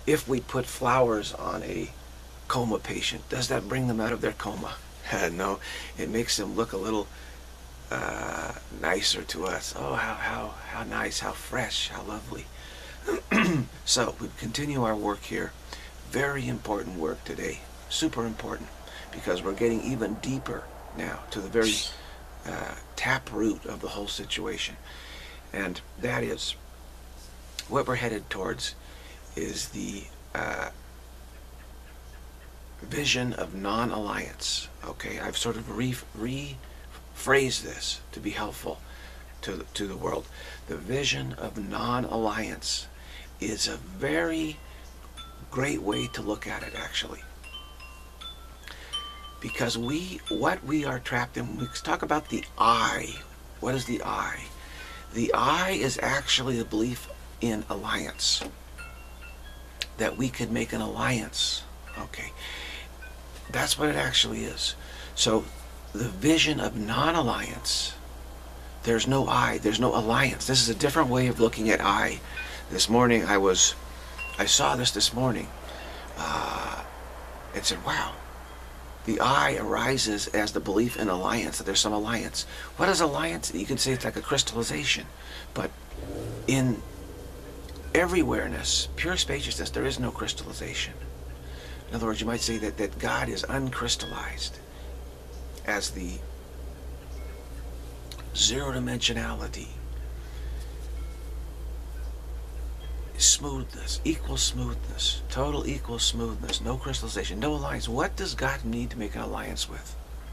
if we put flowers on a coma patient, does that bring them out of their coma? No, it makes them look a little nicer to us. Oh, how nice, how fresh, how lovely. So we continue our work here. Very important work today, super important, because we're getting even deeper now to the very tap root of the whole situation. And that is, what we're headed towards is the vision of non-alliance. Okay, I've sort of rephrased this to be helpful to the world. The vision of non-alliance is a very great way to look at it, actually. Because what we are trapped in, we talk about the I. What is the I? The I is actually the belief in alliance. That we could make an alliance. Okay. That's what it actually is. So the vision of non-alliance, there's no I, there's no alliance. This is a different way of looking at I. This morning I saw this morning. It said, wow, the I arises as the belief in alliance, that there's some alliance. What is alliance? You can say it's like a crystallization, but in everywhereness, pure spaciousness, there is no crystallization. In other words, you might say that God is uncrystallized as the zero dimensionality, smoothness, equal smoothness, total equal smoothness, no crystallization, no alliance. What does God need to make an alliance with?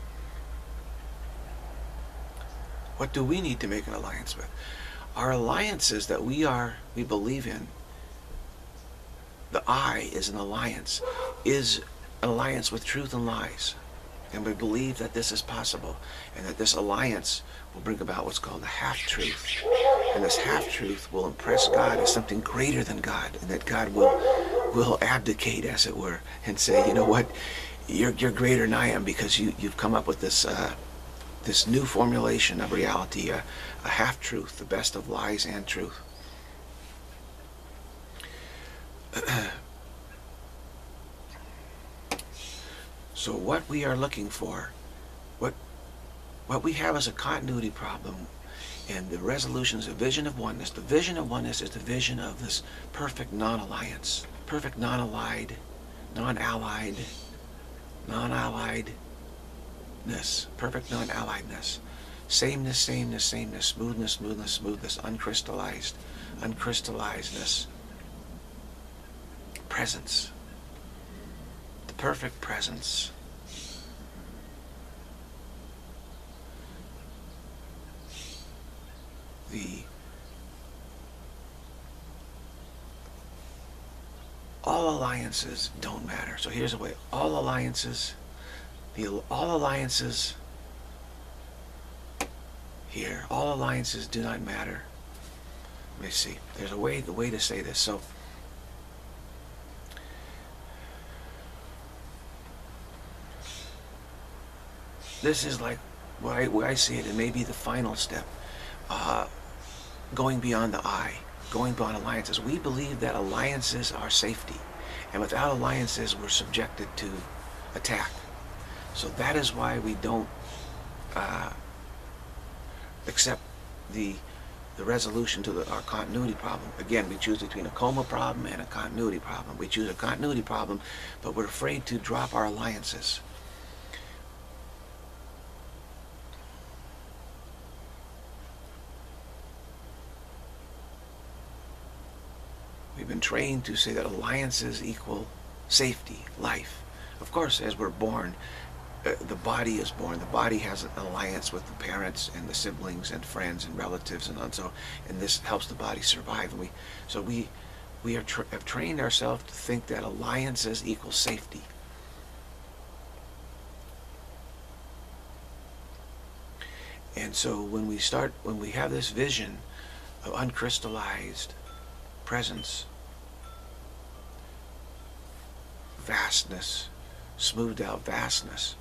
What do we need to make an alliance with? Our alliances that we believe in, the I is an alliance with truth and lies. And we believe that this is possible, and that this alliance will bring about what's called a half-truth. And this half-truth will impress God as something greater than God, and that God will abdicate, as it were, and say, you know what, you're greater than I am, because you've come up with this this new formulation of reality, a half-truth, the best of lies and truth. So what we are looking for, what we have is a continuity problem, and the resolution is a vision of oneness. The vision of oneness is the vision of this perfect non-alliance, perfect non-allied, non-allied, non-alliedness, perfect non-alliedness, sameness, sameness, sameness, smoothness, smoothness, smoothness, uncrystallized, uncrystallizedness, presence, the perfect presence. All alliances don't matter. So here's the way. All alliances here, all alliances do not matter. Let me see. There's the way to say this. So this is like where I see it. It may be the final step. Going beyond the I, going beyond alliances. We believe that alliances are safety, and without alliances we're subjected to attack. So that is why we don't accept the resolution to our continuity problem. Again, we choose between a coma problem and a continuity problem. We choose a continuity problem, but we're afraid to drop our alliances. We've been trained to say that alliances equal safety, life. Of course, as we're born, the body is born. The body has an alliance with the parents and the siblings and friends and relatives, and this helps the body survive. And we have trained ourselves to think that alliances equal safety. And so when we have this vision of uncrystallized presence, vastness, smoothed out vastness,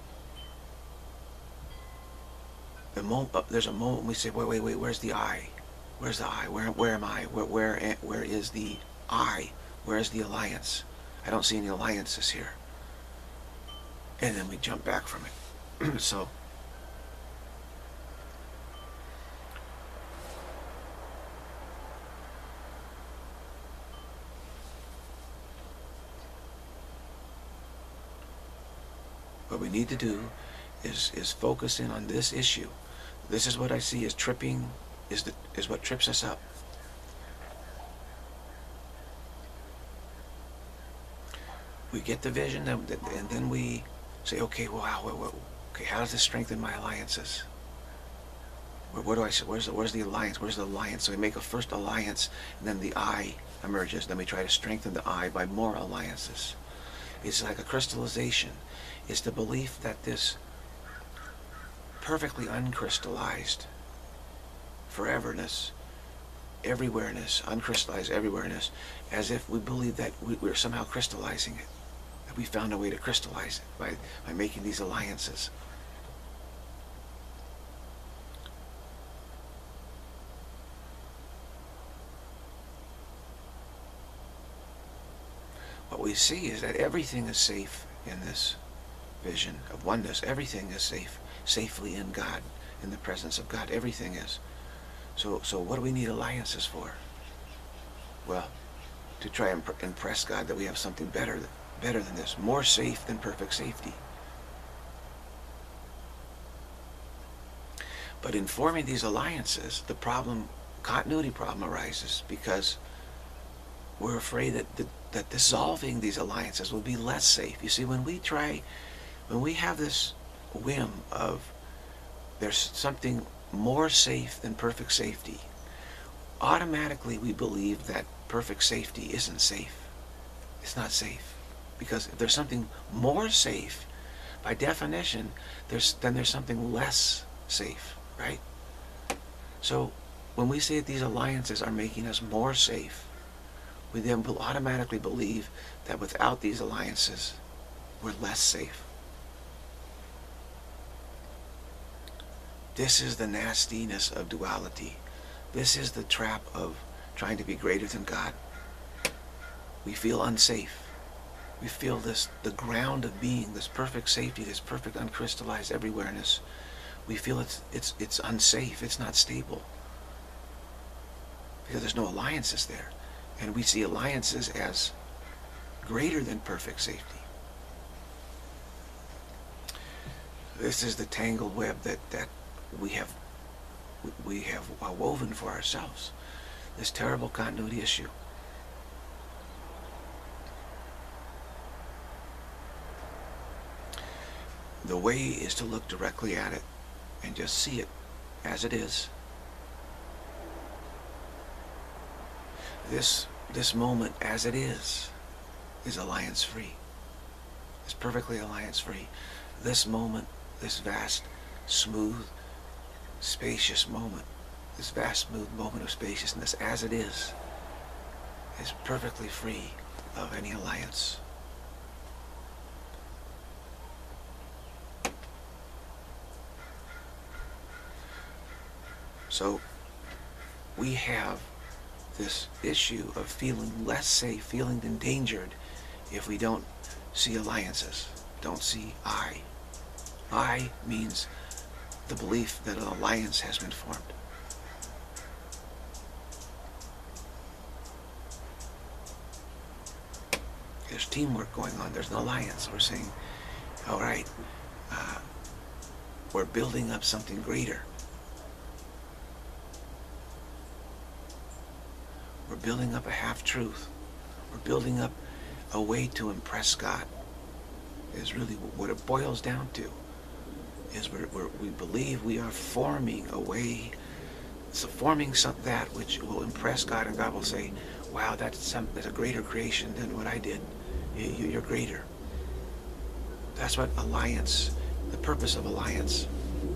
there's a moment we say, wait, where's the I? Where's the I? Where am I? Where is the I Where's the alliance? I don't see any alliances here. And then we jump back from it. So what we need to do is focus in on this issue. This is what I see as tripping, is what trips us up. We get the vision, and then we say, okay, wow, okay, how does this strengthen my alliances? What do I say? Where's the alliance? Where's the alliance? So we make a first alliance, and then the I emerges. Then we try to strengthen the I by more alliances. It's like a crystallization. It's the belief that this perfectly uncrystallized foreverness, everywhereness, uncrystallized everywhereness, as if we believe that we're somehow crystallizing it, that we found a way to crystallize it by making these alliances. What we see is that everything is safe in this vision of oneness. Everything is safe, safely in God, in the presence of God. Everything is. So what do we need alliances for? Well, to try and impress God that we have something better than this, more safe than perfect safety. But in forming these alliances, the continuity problem arises because we're afraid that dissolving these alliances will be less safe. You see, when we have this whim of there's something more safe than perfect safety, automatically we believe that perfect safety isn't safe. It's not safe. Because if there's something more safe, by definition, then there's something less safe, right? So when we say that these alliances are making us more safe, we then will automatically believe that without these alliances, we're less safe. This is the nastiness of duality. This is the trap of trying to be greater than God. We feel unsafe. We feel the ground of being, this perfect safety, this perfect uncrystallized everywhereness. We feel it's unsafe, it's not stable. Because there's no alliances there. And we see alliances as greater than perfect safety. This is the tangled web that we have woven for ourselves. This terrible continuity issue. The way is to look directly at it and just see it as it is. This moment as it is alliance free. It's perfectly alliance free. This moment, this vast, smooth, spacious moment, this vast, smooth moment of spaciousness as it is perfectly free of any alliance. So we have this issue of feeling less safe, feeling endangered if we don't see alliances, don't see I. I means the belief that an alliance has been formed. There's teamwork going on. There's an alliance. We're saying, all right, we're building up something greater. We're building up a half-truth. We're building up a way to impress God. Is really what it boils down to. Is we believe we are forming a way, so forming that which will impress God, and God will say, wow, that's a greater creation than what I did. You're greater. That's what alliance, the purpose of alliance.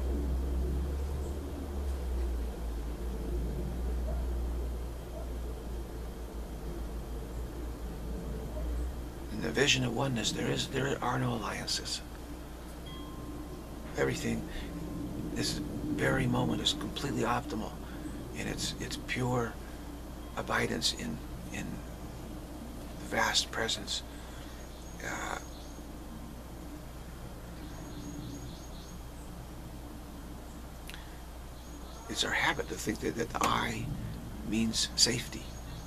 In the vision of oneness, there are no alliances. Everything, this very moment is completely optimal in its pure abidance in vast presence. It's our habit to think that the I means safety.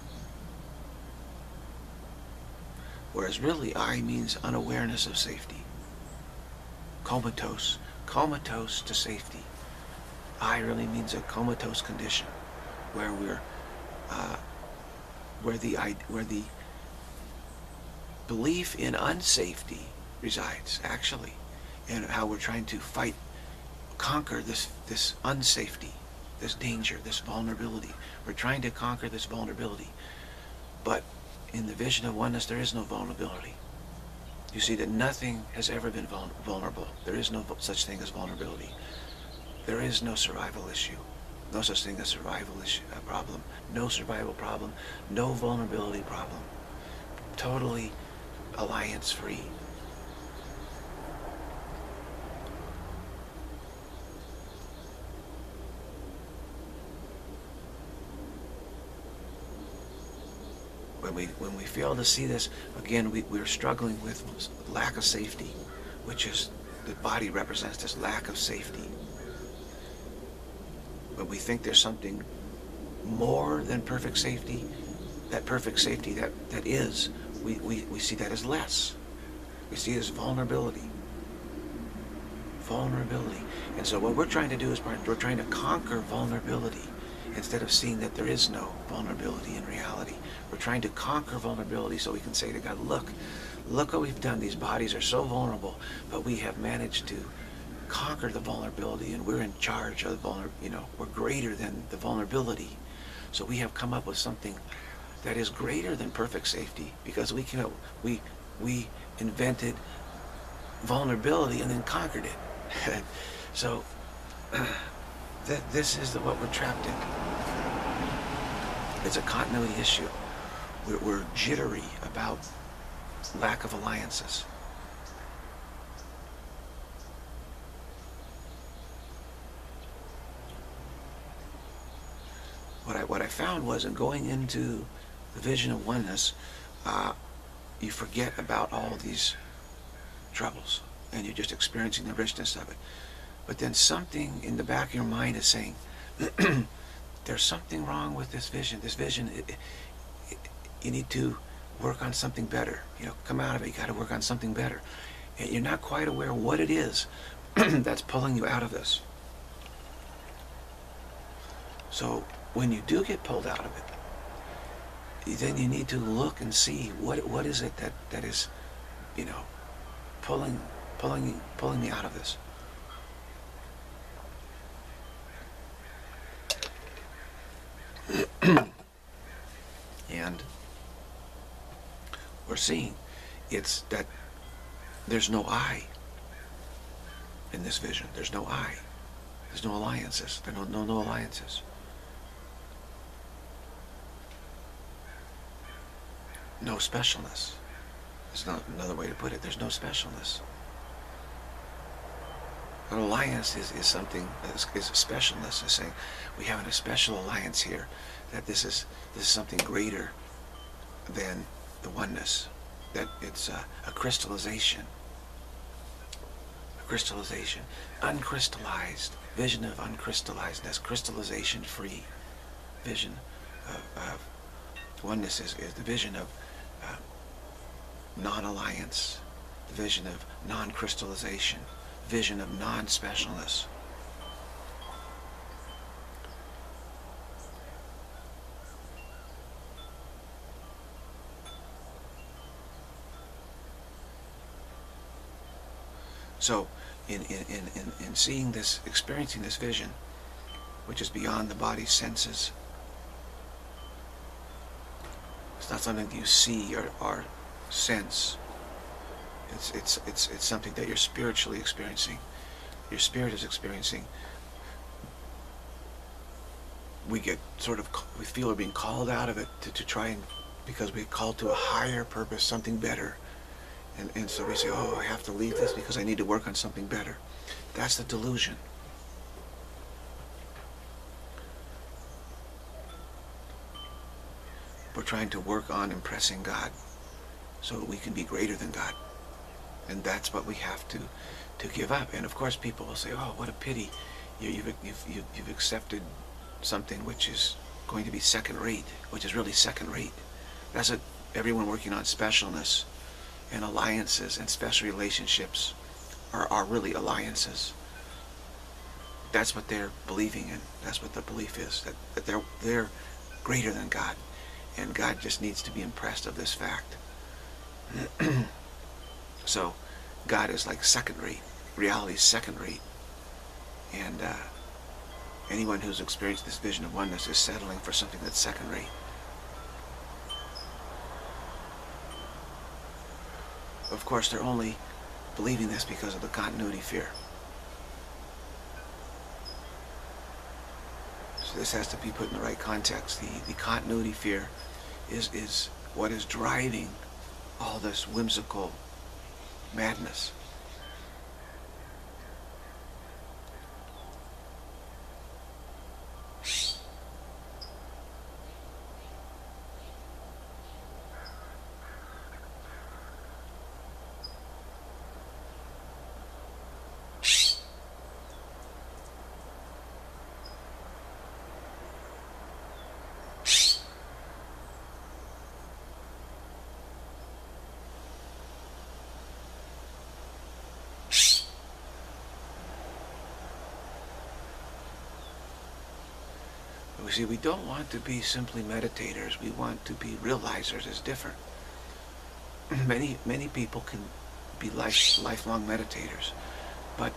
Whereas really I means unawareness of safety. Comatose. Comatose to safety. I really means a comatose condition where we're where the belief in unsafety resides, actually, and how we're trying to conquer this unsafety, this danger, this vulnerability. We're trying to conquer this vulnerability, but in the vision of oneness, there is no vulnerability. You see that nothing has ever been vulnerable. There is no such thing as vulnerability. There is no survival issue. No such thing as survival issue, problem. No survival problem. No vulnerability problem. Totally alliance-free. When we fail to see this, again, we're struggling with lack of safety, which is, the body represents this lack of safety. When we think there's something more than perfect safety, that perfect safety that is, we see that as less. We see it as vulnerability. Vulnerability. And so what we're trying to do is we're trying to conquer vulnerability instead of seeing that there is no vulnerability in reality. We're trying to conquer vulnerability so we can say to God, look what we've done. These bodies are so vulnerable, but we have managed to conquer the vulnerability, and we're in charge of the we're greater than the vulnerability. So we have come up with something that is greater than perfect safety, because we invented vulnerability and then conquered it. So this is what we're trapped in. It's a continuity issue. We're jittery about lack of alliances. What I found was, in going into the vision of oneness, you forget about all these troubles, and you're just experiencing the richness of it. But then something in the back of your mind is saying, there's something wrong with this vision. This vision, you need to work on something better. Come out of it. You got to work on something better. And you're not quite aware what it is that's pulling you out of this. So when you do get pulled out of it, then you need to look and see what is it that is, pulling me out of this. And we're seeing it's that there's no I in this vision. There's no I. There's no alliances. There are no alliances. No specialness. There's not another way to put it. There's no specialness. An alliance is something is a specialness. Is saying we have a special alliance here. That this is something greater than the oneness. That it's a crystallization. A crystallization. Uncrystallized. Vision of uncrystallizedness. Crystallization free. Vision of oneness is the vision of non-alliance. The vision of non-crystallization. Vision of non-specialness. So, in seeing this, experiencing this vision, which is beyond the body's senses, it's not something that you see or sense. It's something that you're spiritually experiencing. Your spirit is experiencing. We feel we're being called out of it to try and, because we're called to a higher purpose, something better. And so we say, oh, I have to leave this because I need to work on something better. That's the delusion. We're trying to work on impressing God. so that we can be greater than God. And that's what we have to give up. And of course people will say, oh, what a pity, you've accepted something which is going to be second rate, which is really second rate. That's what everyone working on specialness and alliances and special relationships are really alliances. That's what they're believing in. That's what the belief is, that they're greater than God, and God just needs to be impressed of this fact. So God is like second rate, reality is second rate, and anyone who's experienced this vision of oneness is settling for something that's second rate. Of course, they're only believing this because of the continuity fear. So this has to be put in the right context. The continuity fear is what is driving all this whimsical madness. You see, we don't want to be simply meditators. We want to be realizers. It's different. Many people can be lifelong meditators, but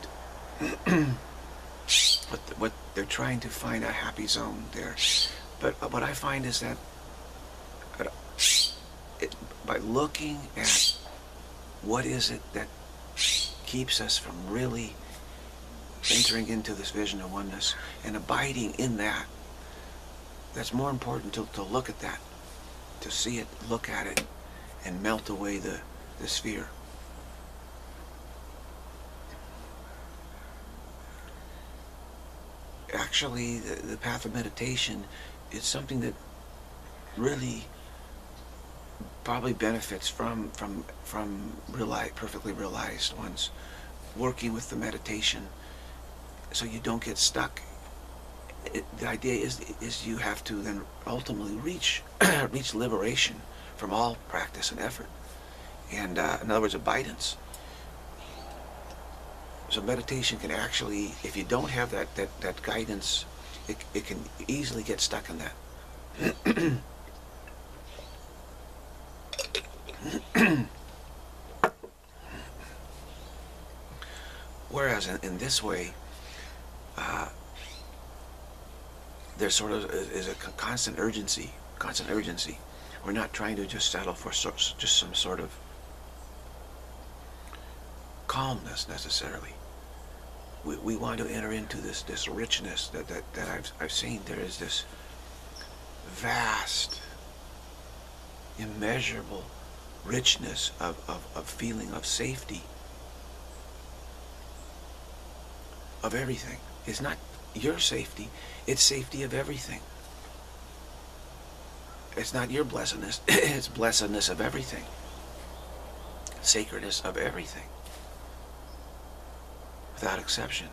what they're trying to find a happy zone there. But what I find is that by looking at what is it that keeps us from really entering into this vision of oneness and abiding in that, that's more important to look at that, to see it, look at it, and melt away the fear. Actually, the path of meditation is something that really probably benefits from perfectly realized ones working with the meditation, so you don't get stuck. The idea is you have to then ultimately reach liberation from all practice and effort, and in other words, abidance. So meditation can actually, if you don't have that guidance, it can easily get stuck in that. Whereas in this way, there sort of is a constant urgency. We're not trying to just settle for just some sort of calmness necessarily. We want to enter into this richness that I've seen. There is this vast, immeasurable richness of feeling of safety of everything. It's not your safety, it's safety of everything. It's not your blessedness, it's blessedness of everything. Sacredness of everything. Without exception.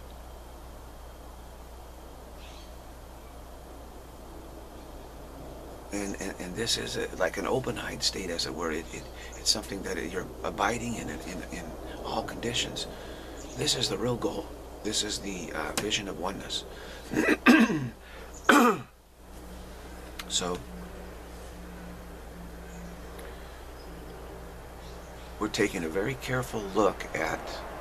And this is like an open-eyed state, as it were. It's something that you're abiding in all conditions. This is the real goal. This is the vision of oneness. So, we're taking a very careful look at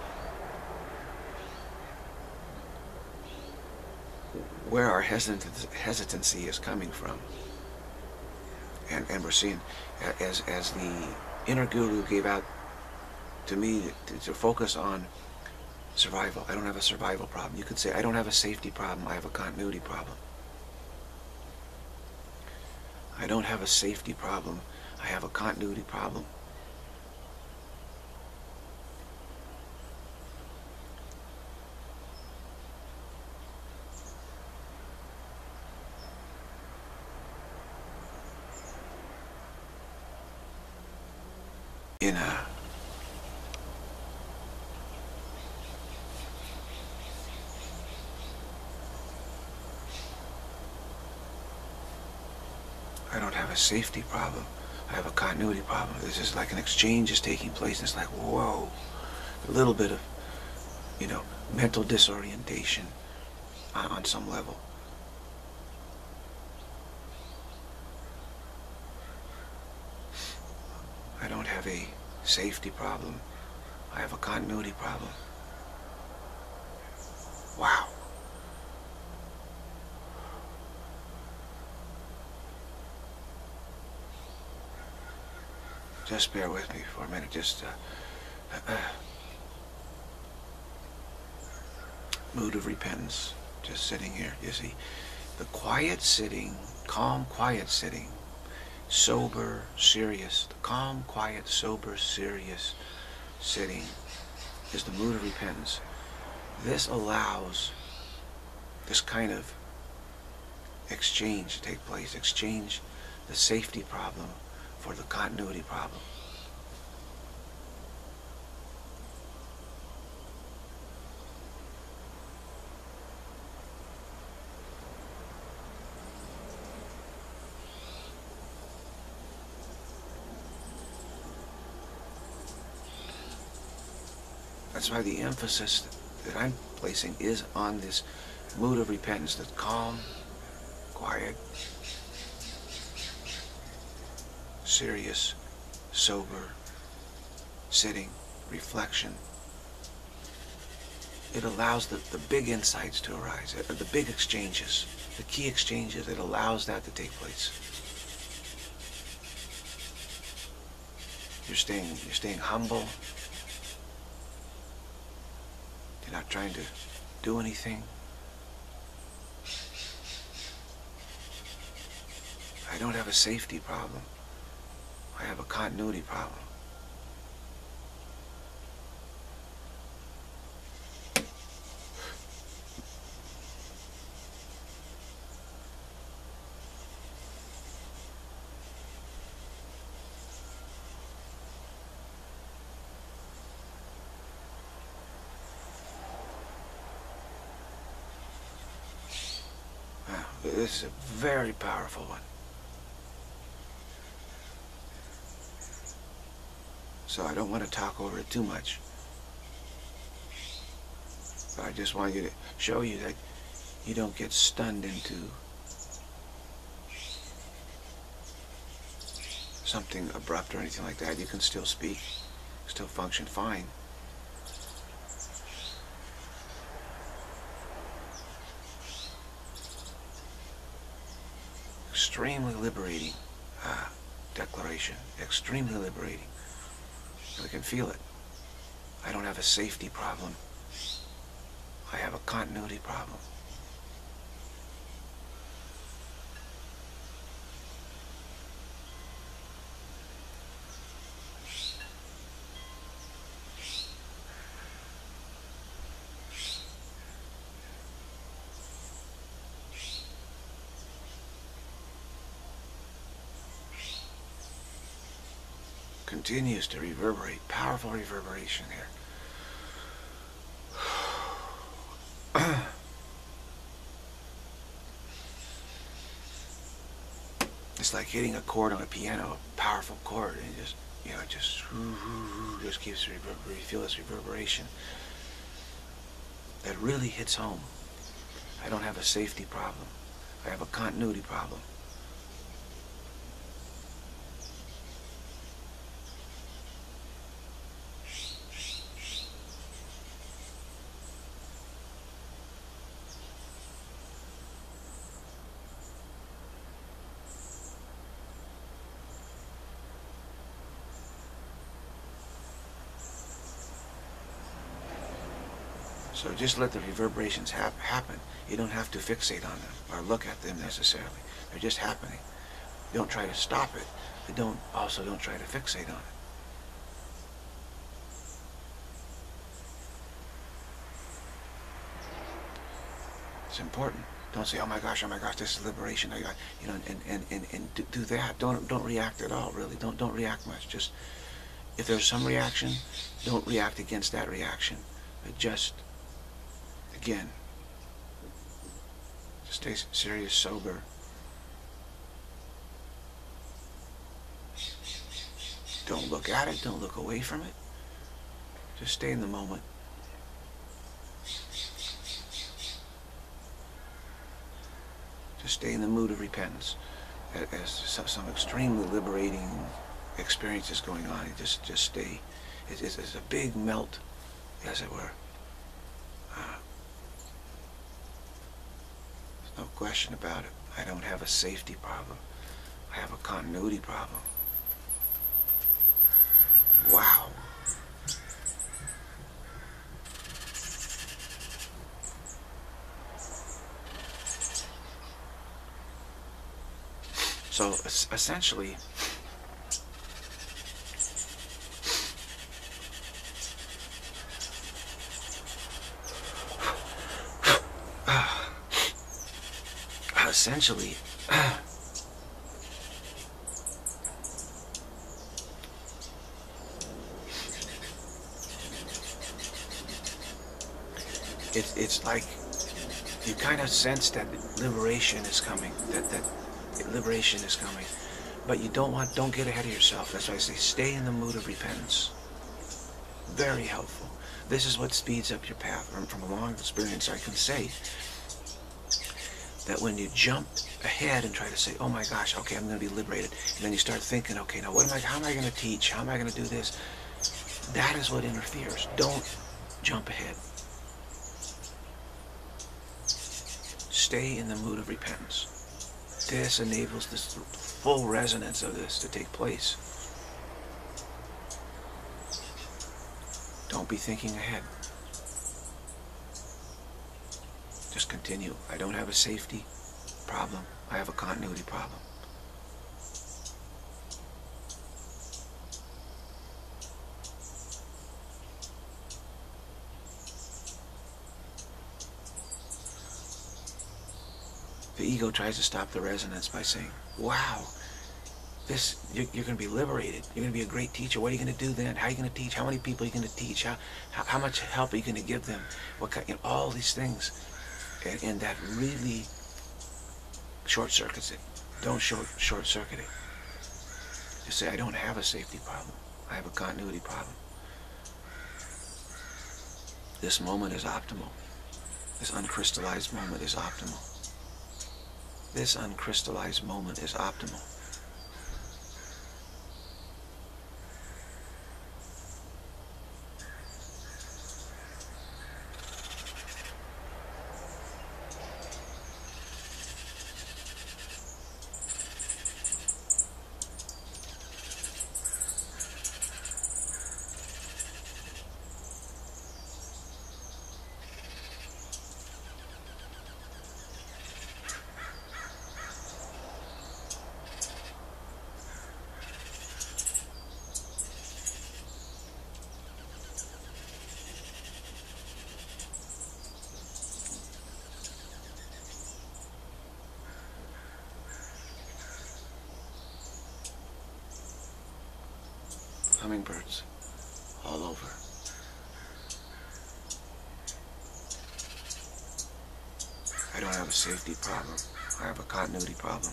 where our hesitancy is coming from. And we're seeing, as the inner guru gave out to me to focus on survival. I don't have a survival problem. You could say, I don't have a safety problem, I have a continuity problem. I don't have a safety problem, I have a continuity problem. in a I don't have a safety problem. I have a continuity problem. This is like an exchange is taking place, and it's like, whoa, a little bit of, mental disorientation on some level. I don't have a safety problem. I have a continuity problem. Wow. Just bear with me for a minute. Just mood of repentance. Just sitting here. You see, the quiet sitting, calm, quiet sitting, sober, serious. The calm, quiet, sober, serious sitting is the mood of repentance. This allows this kind of exchange to take place. Exchange the safety problem for the continuity problem. That's why the emphasis that I'm placing is on this mood of repentance, that's calm, quiet, serious, sober, sitting, reflection. It allows the big insights to arise, the big exchanges, the key exchanges. It allows that to take place. You're staying humble. You're not trying to do anything. I don't have a safety problem. I have a continuity problem. Wow, this is a very powerful one. So I don't want to talk over it too much. But I just want you to show you that you don't get stunned into something abrupt or anything like that. You can still speak, still function fine. Extremely liberating declaration. Extremely liberating. I can feel it. I don't have a safety problem. I have a continuity problem. Continues to reverberate, powerful reverberation here. It's like hitting a chord on a piano, a powerful chord, and just keeps reverberating. You feel this reverberation that really hits home. I don't have a safety problem. I have a continuity problem. So just let the reverberations happen. You don't have to fixate on them or look at them necessarily. They're just happening. Don't try to stop it, but don't try to fixate on it. It's important. Don't say, oh my gosh, this is liberation. I got, and do that. Don't react at all, really. Don't react much. Just If there's some reaction, don't react against that reaction. But just, again, stay serious, sober. Don't look at it. Don't look away from it. Just stay in the moment. Just stay in the mood of repentance. As some extremely liberating experience is going on, just stay. It's a big melt, as it were. There's no question about it. I don't have a safety problem. I have a continuity problem. Wow. So essentially, it's like you kind of sense that liberation is coming, that liberation is coming, but you don't get ahead of yourself. That's why I say stay in the mood of repentance. Very helpful. This is what speeds up your path. From a long experience, I can say that when you jump ahead and try to say, oh my gosh, okay, I'm going to be liberated, and then you start thinking, okay, now how am I going to teach? How am I going to do this? That is what interferes. Don't jump ahead. Stay in the mood of repentance. This enables this full resonance of this to take place. Don't be thinking ahead. Just continue. I don't have a safety problem. I have a continuity problem. The ego tries to stop the resonance by saying, wow, you're going to be liberated. You're going to be a great teacher. What are you going to do then? How are you going to teach? How many people are you going to teach? How much help are you going to give them? What kind, all these things. And that really short circuits it. Don't short circuit it. Just say, I don't have a safety problem. I have a continuity problem. This moment is optimal. This uncrystallized moment is optimal. This uncrystallized moment is optimal. Hummingbirds all over. I don't have a safety problem. I have a continuity problem.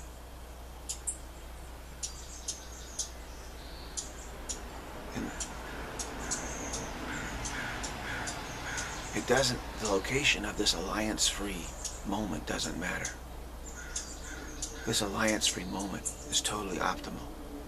And the location of this alliance-free moment doesn't matter. This alliance-free moment is totally optimal.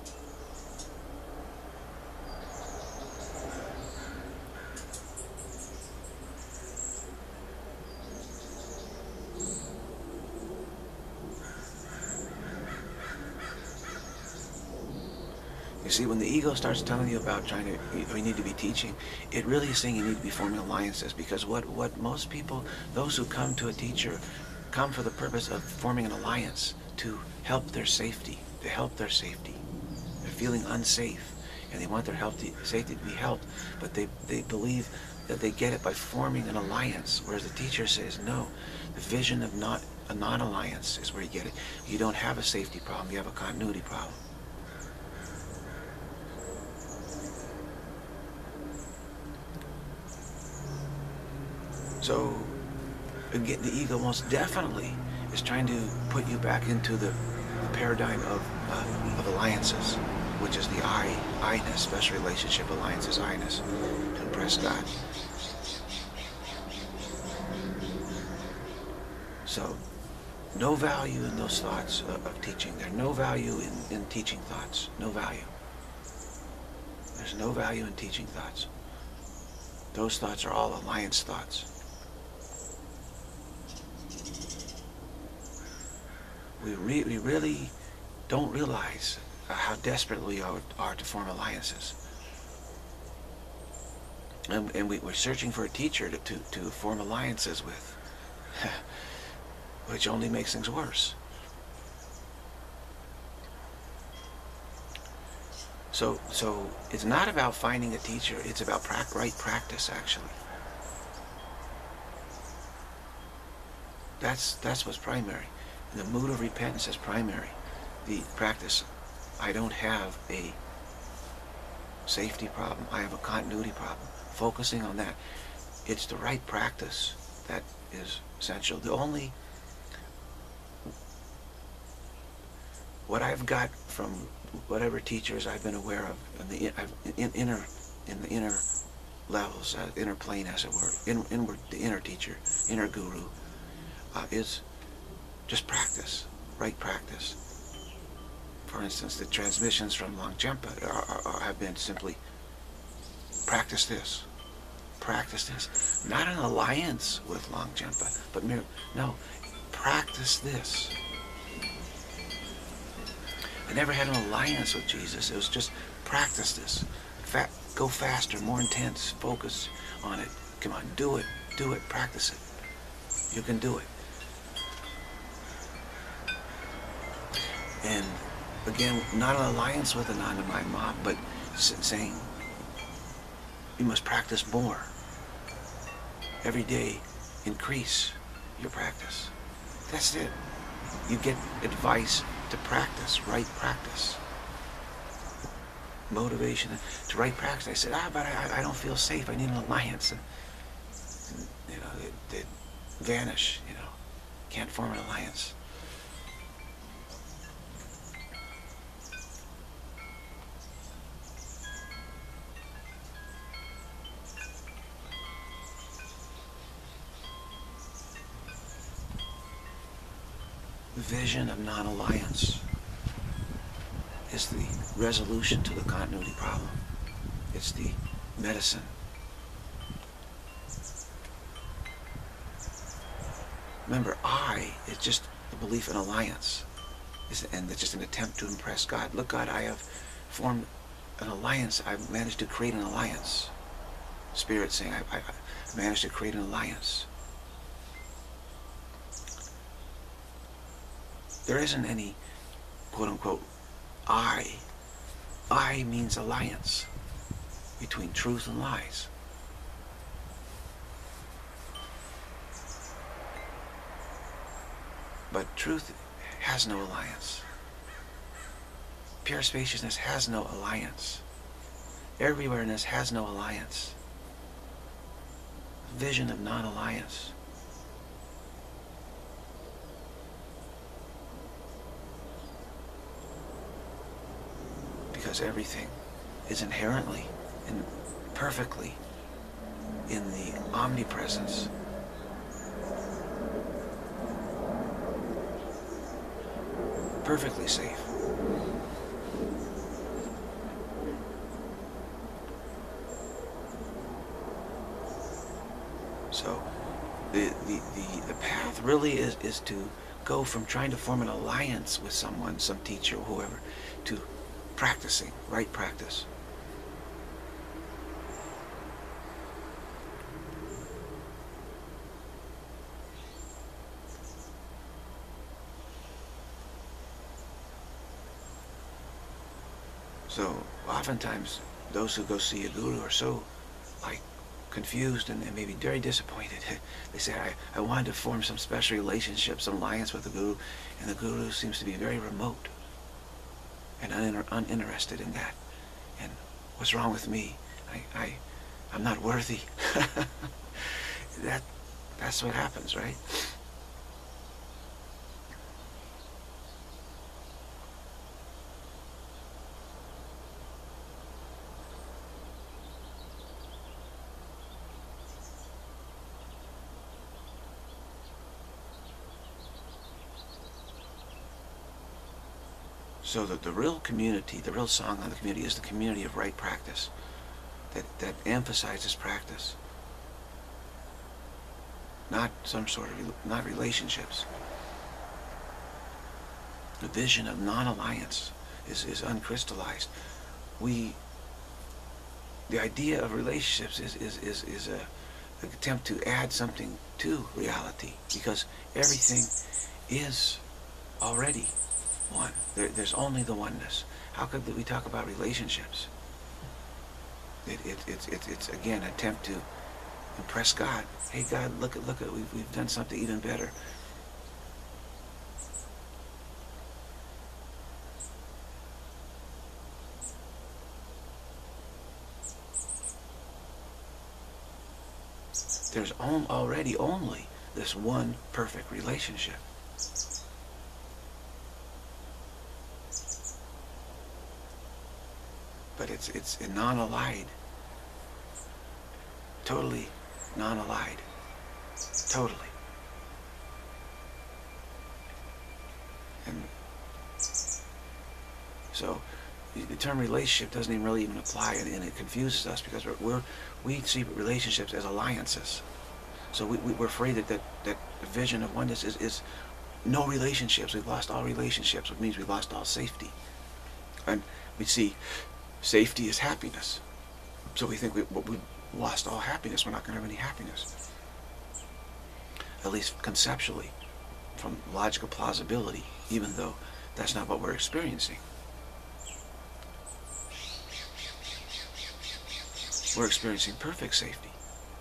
You see, when the ego starts telling you about you need to be teaching, it really is saying you need to be forming alliances, because what most people, those who come to a teacher, come for the purpose of forming an alliance to help their safety, They're feeling unsafe, and they want their safety to be helped, but they believe that they get it by forming an alliance, whereas the teacher says, no, the vision of a non-alliance is where you get it. You don't have a safety problem, you have a continuity problem. So again, the ego most definitely is trying to put you back into the paradigm of alliances, which is the I-ness, special relationship alliances, I-ness, to impress God. So, no value in those thoughts of teaching. There's no value in teaching thoughts. No value. There's no value in teaching thoughts. Those thoughts are all alliance thoughts. We really don't realize how desperate we are to form alliances. And we're searching for a teacher to form alliances with, which only makes things worse. So it's not about finding a teacher, it's about right practice, actually. That's what's primary. The mood of repentance is primary. The practice, I don't have a safety problem, I have a continuity problem. Focusing on that, it's the right practice that is essential. The only, what I've got from whatever teachers I've been aware of in the inner levels, inner plane, as it were, inward, the inner teacher, inner guru, is just practice, right practice. For instance, the transmissions from Longchenpa have been simply practice this, not an alliance with Longchenpa, but no, practice this. I never had an alliance with Jesus. It was just practice this. Go faster, more intense, focus on it. Come on, do it, practice it. You can do it. And again, not an alliance with Anandamayi Ma, but saying you must practice more. Every day, increase your practice. That's it. You get advice to practice, right practice. Motivation to right practice. I said, but I don't feel safe. I need an alliance. And you know, they vanish, you know. Can't form an alliance. The vision of non-alliance is the resolution to the continuity problem. It's the medicine. Remember, I is just the belief in alliance. And it's just an attempt to impress God. Look, God, I have formed an alliance. I've managed to create an alliance. Spirit saying, I managed to create an alliance. There isn't any, quote-unquote, I. I means alliance between truth and lies. But truth has no alliance. Pure spaciousness has no alliance. Everywhereness has no alliance. Vision of non-alliance. Because everything is inherently and perfectly in the omnipresence. Perfectly safe. So the path really is to go from trying to form an alliance with someone, some teacher or whoever, to practicing, right practice. So oftentimes those who go see a guru are so confused and maybe very disappointed. They say, I wanted to form some special relationship, some alliance with the guru, and the guru seems to be very remote and uninterested in that. And what's wrong with me? I'm not worthy. That's what happens, right? So that the real community, the real song of the community is the community of right practice that emphasizes practice. Not some sort of, not relationships. The vision of non-alliance is uncrystallized. The idea of relationships is an attempt to add something to reality, because everything is already one. There's only the oneness. How could we talk about relationships? It's again an attempt to impress God. Hey God, look at we've done something even better. There's already only this one perfect relationship. But it's non-allied. Totally non-allied. Totally. And so the term relationship doesn't even really apply, and it confuses us, because we see relationships as alliances. So we're afraid that the vision of oneness is no relationships. We've lost all relationships, which means we've lost all safety. And we see safety is happiness. So we think we've lost all happiness. We're not going to have any happiness. At least conceptually, from logical plausibility, even though that's not what we're experiencing. We're experiencing perfect safety.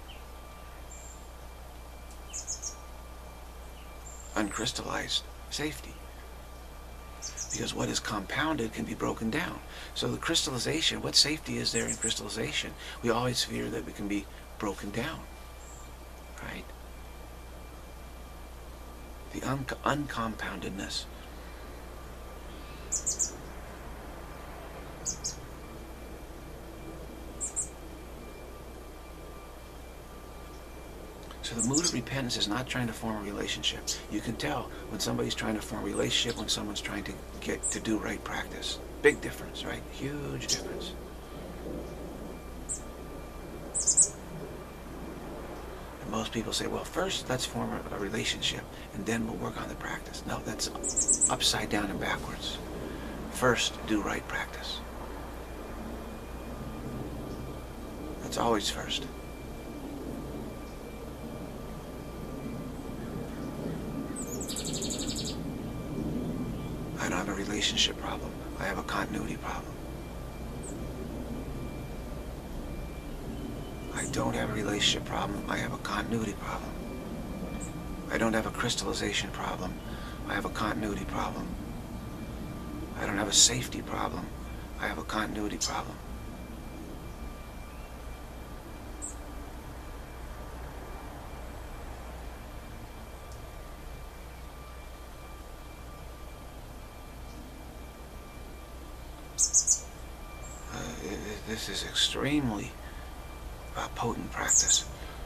Uncrystallized safety. Because what is compounded can be broken down. So the crystallization, what safety is there in crystallization? We always fear that it can be broken down. Right? The uncompoundedness. So the mood of repentance is not trying to form a relationship. You can tell when somebody's trying to form a relationship, when someone's trying to get to do right practice. Big difference, right? Huge difference. And most people say, well, first let's form a relationship and then we'll work on the practice. No, that's upside down and backwards. First, do right practice. That's always first. I don't have a relationship problem. I have a continuity problem. I don't have a relationship problem. I have a continuity problem. I don't have a crystallization problem. I have a continuity problem. I don't have a safety problem. I have a continuity problem. This is extremely potent practice.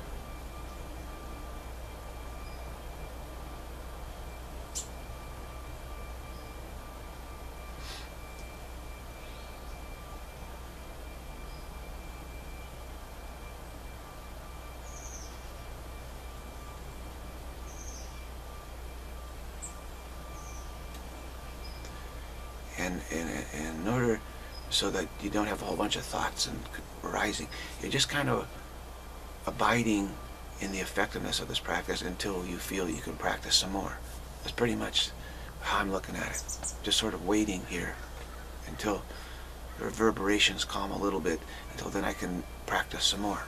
And in order so that you don't have a whole bunch of thoughts and arising, you're just kind of abiding in the effectiveness of this practice until you feel you can practice some more. That's pretty much how I'm looking at it. Just sort of waiting here until the reverberations calm a little bit, until then I can practice some more.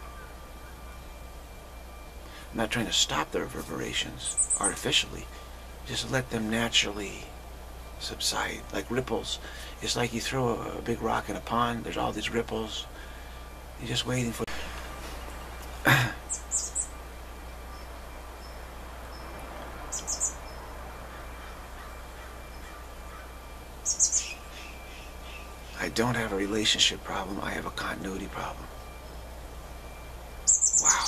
I'm not trying to stop the reverberations artificially. Just let them naturally subside, like ripples. It's like you throw a big rock in a pond, there's all these ripples. You're just waiting for don't have a relationship problem, I have a continuity problem. Wow.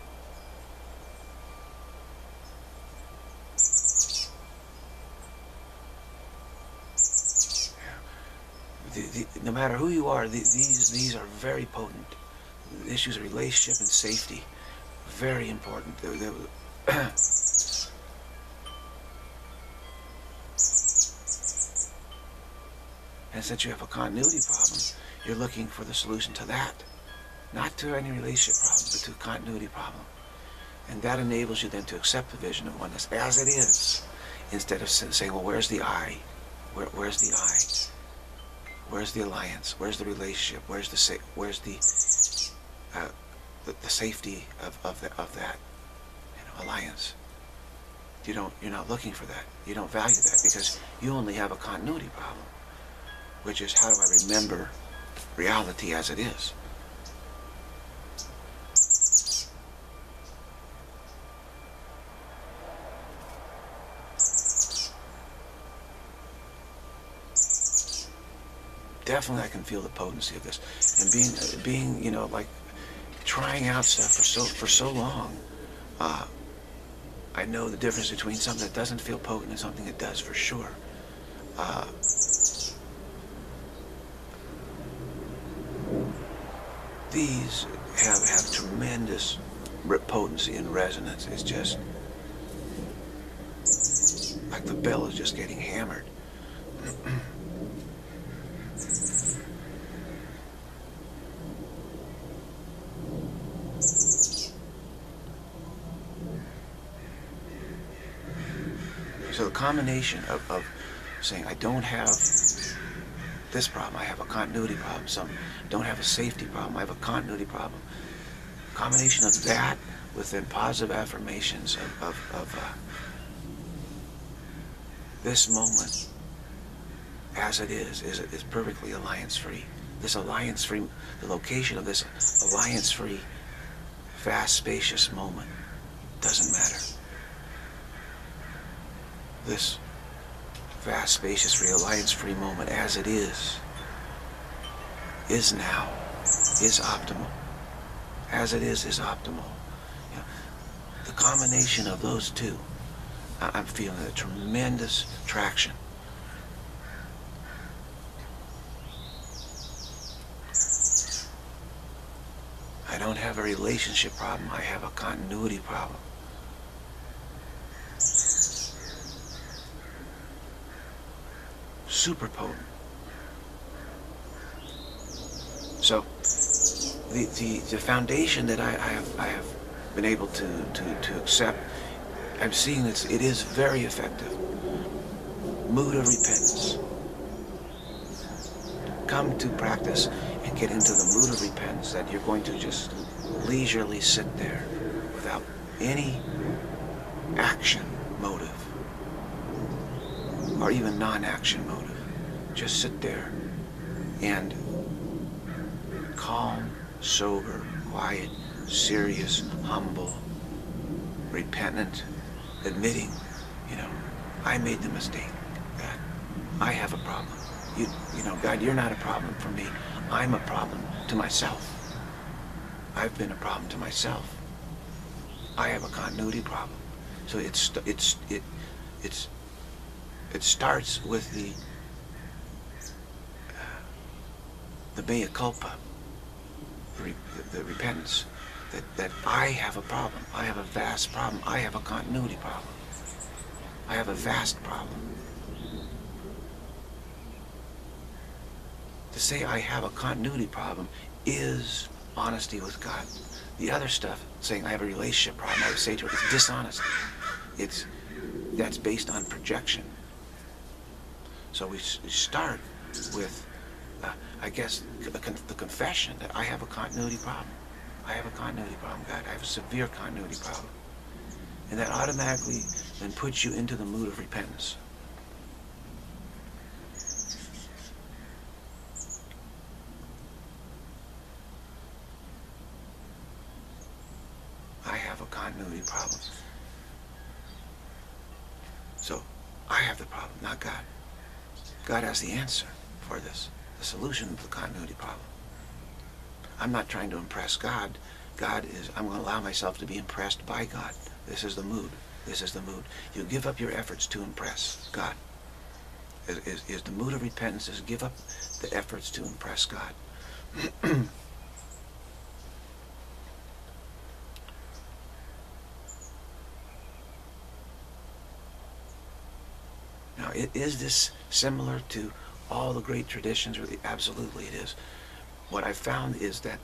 No matter who you are, these are very potent. The issues of relationship and safety, very important. And since you have a continuity problem, you're looking for the solution to that. Not to any relationship problem, but to a continuity problem. And that enables you then to accept the vision of oneness as it is, instead of saying, well, where's the I? Where's the I? Where's the alliance? Where's the relationship? Where's the safety of that alliance? You're not looking for that. You don't value that because you only have a continuity problem, which is, how do I remember reality as it is? Definitely, I can feel the potency of this, and being like trying out stuff for so long. I know the difference between something that doesn't feel potent and something that does, for sure. These have tremendous potency and resonance. It's just like the bell is just getting hammered. So the combination of saying, I don't have this problem, I have a continuity problem. Some don't have a safety problem, I have a continuity problem. Combination of that with then positive affirmations of this moment as it is perfectly alliance-free. This alliance-free, the location of this alliance-free, vast, spacious moment doesn't matter. This vast, spacious, free, alliance-free moment as it is now, is optimal. As it is optimal. The combination of those two, I'm feeling a tremendous traction. I don't have a relationship problem, I have a continuity problem. Super potent. So the foundation that I have been able to accept, I'm seeing it is very effective. Mood of repentance. Come to practice and get into the mood of repentance, that you're going to just leisurely sit there without any action motive or even non-action motive. Just sit there and calm, sober, quiet, serious, humble, repentant, admitting, I made the mistake. God, I have a problem. God, you're not a problem for me. I'm a problem to myself. I've been a problem to myself. I have a continuity problem. So it starts with the mea culpa, the repentance, that I have a problem. I have a vast problem. I have a continuity problem. I have a vast problem. To say I have a continuity problem is honesty with God. The other stuff, saying I have a relationship problem, I would say to it, it's dishonesty. That's based on projection. So we start with, I guess, the confession that I have a continuity problem. I have a continuity problem, God. I have a severe continuity problem. And that automatically then puts you into the mood of repentance. I have a continuity problem. So, I have the problem, not God. God has the answer for this. the solution to the continuity problem. I'm not trying to impress God. I'm going to allow myself to be impressed by God. This is the mood. This is the mood. You give up your efforts to impress God. Is the mood of repentance is give up the efforts to impress God. Now, is this similar to all the great traditions? Really, absolutely it is. What I've found is that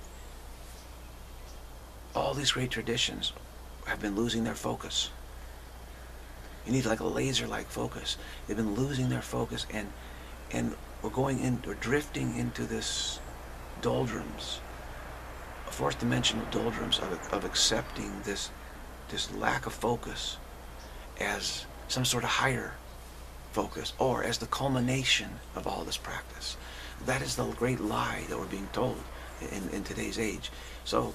all these great traditions have been losing their focus. You need like a laser-like focus. They've been losing their focus, and we're drifting into this doldrums, a fourth dimensional doldrums of accepting this lack of focus as some sort of higher focus, or as the culmination of all this practice. That is the great lie that we're being told in today's age. So,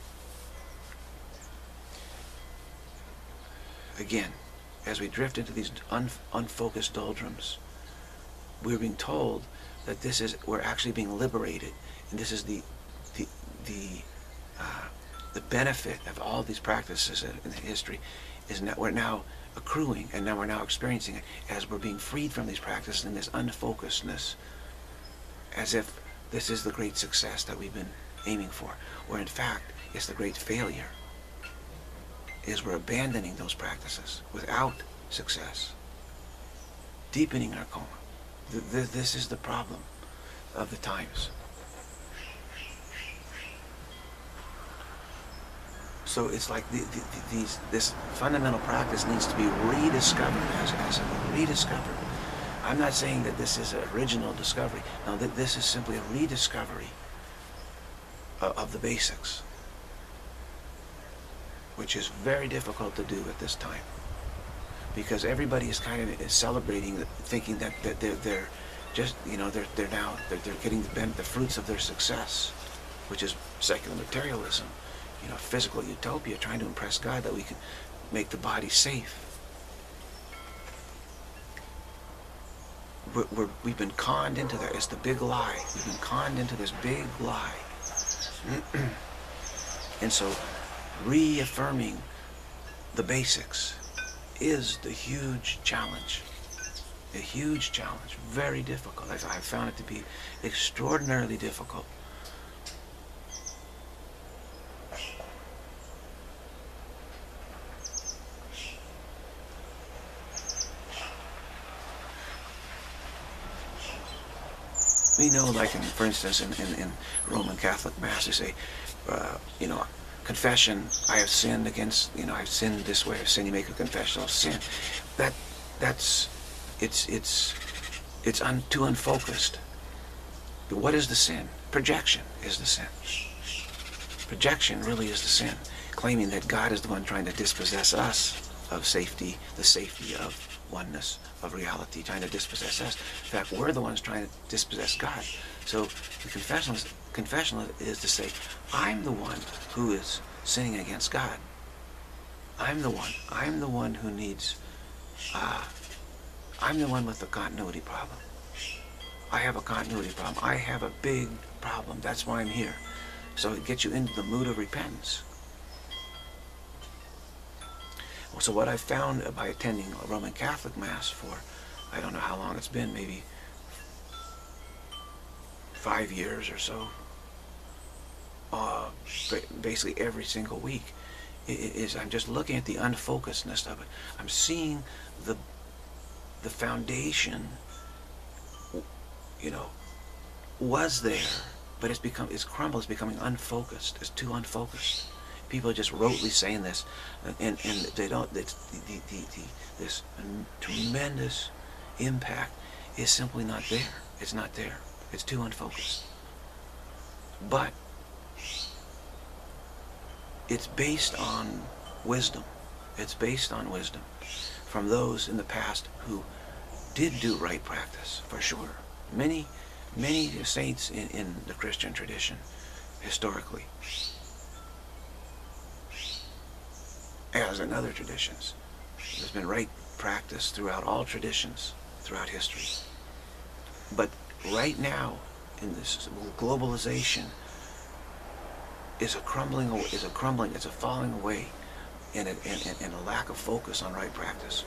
again, as we drift into these unfocused doldrums, we're being told that we're actually being liberated, and this is the benefit of all these practices in history, is that we're now accruing, and now we're now experiencing it as we're being freed from these practices in this unfocusedness, as if this is the great success that we've been aiming for, where in fact it's the great failure, is we're abandoning those practices without success, deepening our coma. This is the problem of the times. So it's like this fundamental practice needs to be rediscovered as rediscovered. I'm not saying that this is an original discovery. No, that this is simply a rediscovery of the basics, which is very difficult to do at this time, because everybody is kind of celebrating, thinking that they're just, they're getting the fruits of their success, which is secular materialism, physical utopia, trying to impress God that we can make the body safe. We've been conned into that. It's the big lie. We've been conned into this big lie. And so reaffirming the basics is the huge challenge. A huge challenge. Very difficult. I've found it to be extraordinarily difficult. We know, like for instance, in Roman Catholic Mass, they say, confession, I have sinned against, I've sinned this way, I've sinned, you make a confession of sin. It's too unfocused. But what is the sin? Projection is the sin. Projection really is the sin, claiming that God is the one trying to dispossess us of safety, the safety of oneness, of reality, trying to dispossess us. In fact, we're the ones trying to dispossess God. So the confessional is to say, I'm the one who is sinning against God. I'm the one who needs, I'm the one with the continuity problem. I have a continuity problem. I have a big problem. That's why I'm here. So it gets you into the mood of repentance. So what I found by attending a Roman Catholic Mass for, I don't know how long it's been, maybe 5 years or so, basically every single week, is I'm just looking at the unfocusedness of it. I'm seeing the foundation, was there, but it's crumbled, it's becoming unfocused. It's too unfocused. People are just rotely saying this, and they don't. This tremendous impact is simply not there. It's not there. It's too unfocused. But it's based on wisdom. It's based on wisdom from those in the past who did do right practice, for sure. Many saints in the Christian tradition, historically, as in other traditions. There's been right practice throughout all traditions, throughout history. But right now, in this globalization is a crumbling, it's a falling away, and a lack of focus on right practice.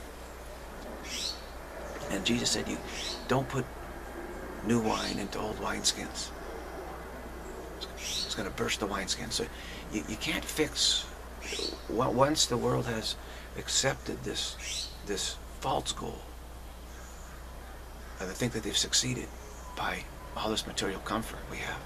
And Jesus said, you don't put new wine into old wineskins. It's going to burst the wineskin. So you can't fix, once the world has accepted this false goal, and they think that they've succeeded by all this material comfort we have,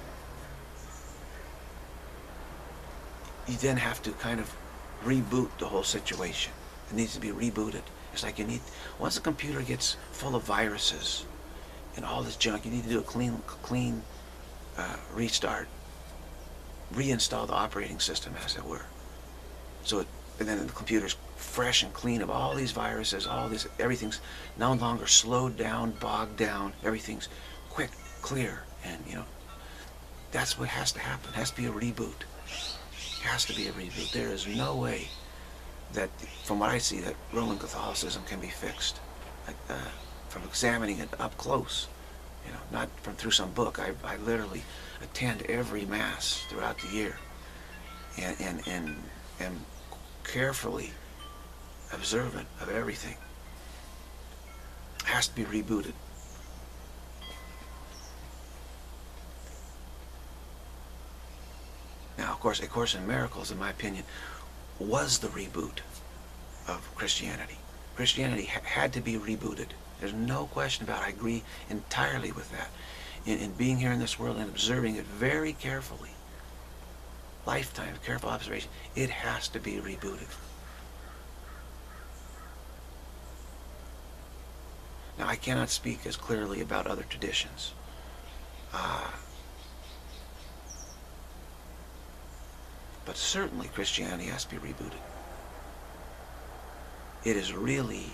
you then have to kind of reboot the whole situation. It needs to be rebooted. It's like once the computer gets full of viruses and all this junk, you need to do a clean restart, reinstall the operating system, as it were. And then the computer's fresh and clean of all these viruses, everything's no longer slowed down, bogged down, everything's quick, clear, and that's what has to happen. It has to be a reboot. It has to be a reboot. There is no way that, from what I see, that Roman Catholicism can be fixed. From examining it up close, not through some book. I literally attend every Mass throughout the year, and am carefully observant of everything. It has to be rebooted. Now, of course, A Course in Miracles, in my opinion, was the reboot of Christianity. Christianity had to be rebooted. There's no question about it. I agree entirely with that. In being here in this world and observing it very carefully, lifetime of careful observation, it has to be rebooted. Now, I cannot speak as clearly about other traditions. But certainly Christianity has to be rebooted. It is really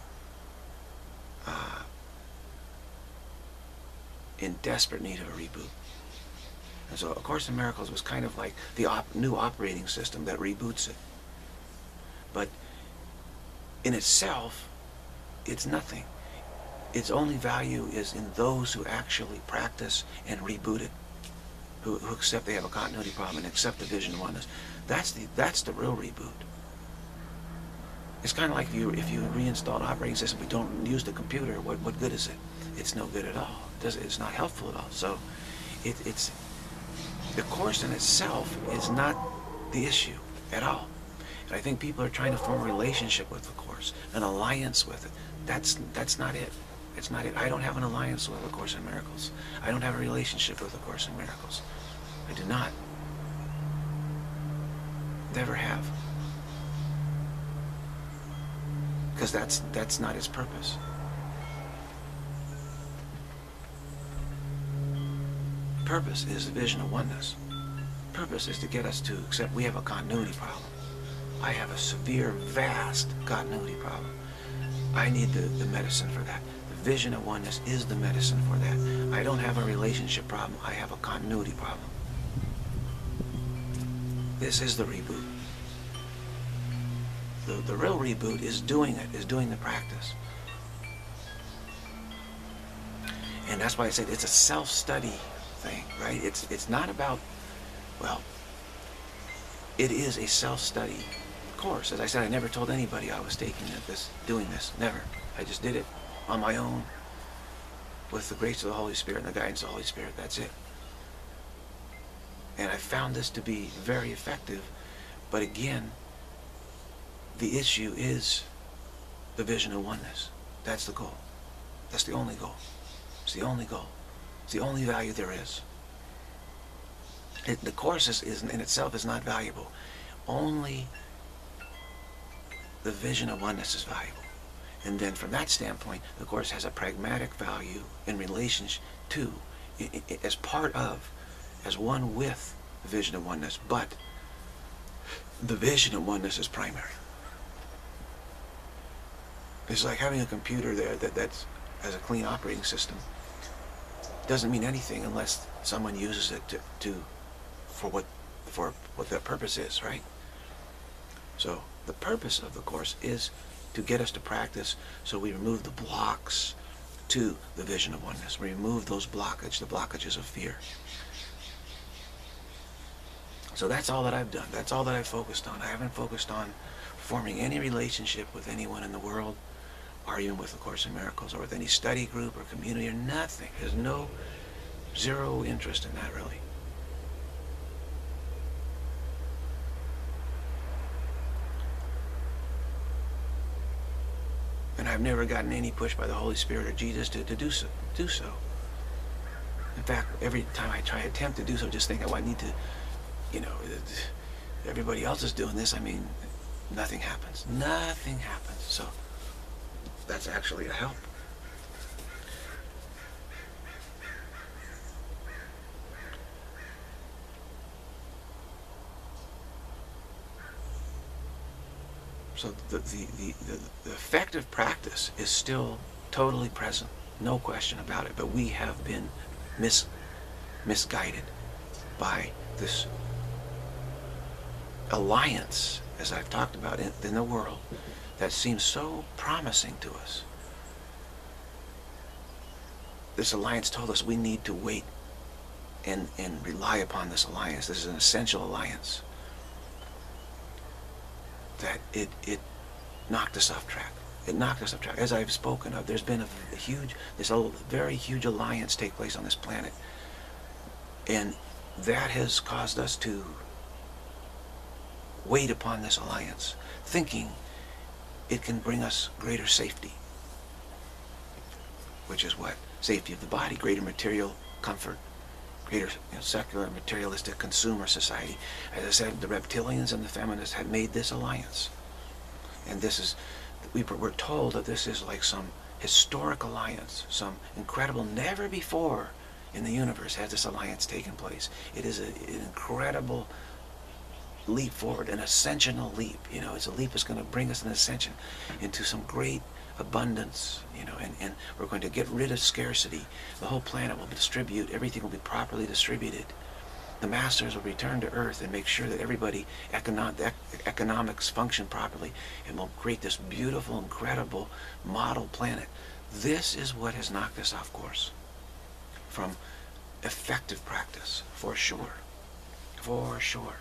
in desperate need of a reboot. And so A Course in Miracles was kind of like the new operating system that reboots it. But in itself, it's nothing. Its only value is in those who actually practice and reboot it, who accept they have a continuity problem and accept the vision of oneness. That's the real reboot. It's kind of like if you reinstall an operating system but don't use the computer, what good is it? It's no good at all. It's not helpful at all. So it's the Course in itself is not the issue at all. And I think people are trying to form a relationship with the Course, an alliance with it. That's not it. It's not it. I don't have an alliance with A Course in Miracles. I don't have a relationship with A Course in Miracles. I do not. Never have. Because that's not its purpose. Purpose is the vision of oneness. Purpose is to get us to accept we have a continuity problem. I have a severe, vast continuity problem. I need the medicine for that. The vision of oneness is the medicine for that. I don't have a relationship problem. I have a continuity problem. This is the reboot. The real reboot is doing it, is doing the practice. And that's why I said it's a self-study thing, right? It's not about, well, it is a self-study course. As I said, I never told anybody I was doing this, never. I just did it on my own with the grace of the Holy Spirit and the guidance of the Holy Spirit. That's it. And I found this to be very effective, but again, the issue is the vision of oneness. That's the goal. That's the only goal. It's the only goal. It's the only value there is. The Course is in itself is not valuable. Only the vision of oneness is valuable. And then from that standpoint, the Course has a pragmatic value in relation to, as part of, as one with the vision of oneness. But the vision of oneness is primary. It's like having a computer there that's has a clean operating system. Doesn't mean anything unless someone uses it for what that purpose is, right? So the purpose of the Course is to get us to practice, so we remove the blocks to the vision of oneness. Remove those the blockages of fear. So that's all that I've done. That's all that I've focused on. I haven't focused on forming any relationship with anyone in the world, or even with the Course in Miracles, or with any study group or community, or nothing. There's zero interest in that, really. And I've never gotten any push by the Holy Spirit or Jesus to do so. In fact, every time I attempt to do so, just think, oh, I need to, everybody else is doing this. I mean, nothing happens. Nothing happens. So that's actually a help. So the effective practice is still totally present, no question about it. But we have been misguided by this alliance, as I've talked about, in the world that seems so promising to us. This alliance told us we need to wait and rely upon this alliance. This is an essential alliance. That it knocked us off track. It knocked us off track. As I've spoken of, there's been a very huge alliance take place on this planet. And that has caused us to wait upon this alliance, thinking it can bring us greater safety. Which is what? Safety of the body, greater material comfort, greater secular, materialistic consumer society. As I said, the reptilians and the feminists have made this alliance. And this is, we're told that this is like some historic alliance, some incredible, never before in the universe has this alliance taken place. It is an incredible leap forward, an ascensional leap. It's a leap that's going to bring us an ascension into some great abundance, and we're going to get rid of scarcity. The whole planet will distribute, everything will be properly distributed. The masters will return to Earth and make sure that everybody, economics function properly, and will create this beautiful, incredible model planet. This is what has knocked us off course from effective practice, for sure. For sure.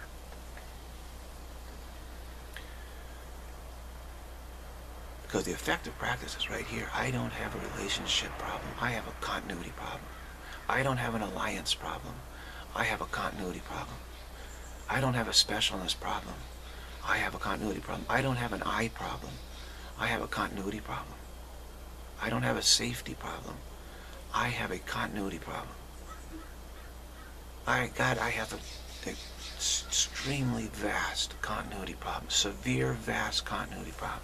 Because the effective practice is right here. I don't have a relationship problem. I have a continuity problem. I don't have an alliance problem. I have a continuity problem. I don't have a specialness problem. I have a continuity problem. I don't have an I problem. I have a continuity problem. I don't have a safety problem. I have a continuity problem. I have an extremely vast continuity problem. Severe, vast continuity problem.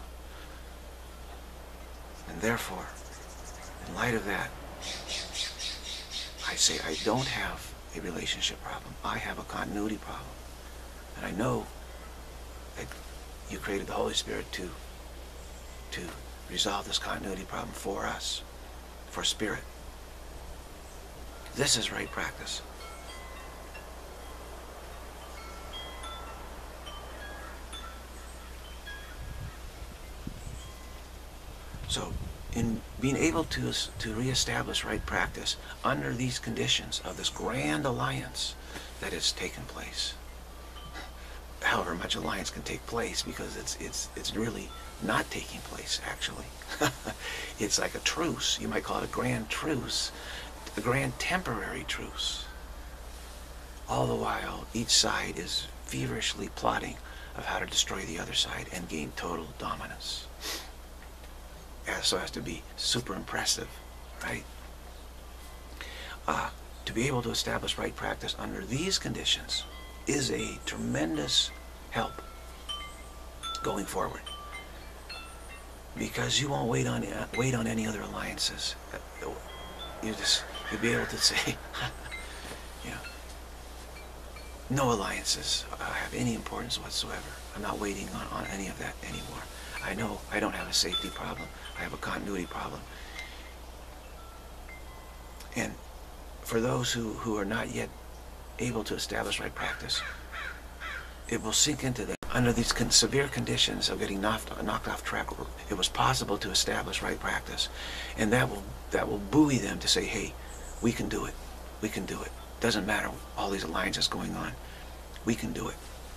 And therefore, in light of that, I say I don't have a relationship problem. I have a continuity problem. And I know that you created the Holy Spirit to resolve this continuity problem for us, for spirit. This is right practice. So, in being able to reestablish right practice under these conditions of this grand alliance that has taken place, however much alliance can take place, because it's really not taking place, actually. It's like a truce. You might call it a grand truce, a grand temporary truce. All the while, each side is feverishly plotting of how to destroy the other side and gain total dominance. So as to be super impressive, right? To be able to establish right practice under these conditions is a tremendous help going forward, because you won't wait on any other alliances. You'll be able to say, no alliances have any importance whatsoever. I'm not waiting on any of that anymore. I know I don't have a safety problem. I have a continuity problem. And for those who are not yet able to establish right practice, it will sink into them under these severe conditions of getting knocked off track, it was possible to establish right practice, and that will buoy them to say, hey, we can do it. We can do it. Doesn't matter all these alliances going on. We can do it.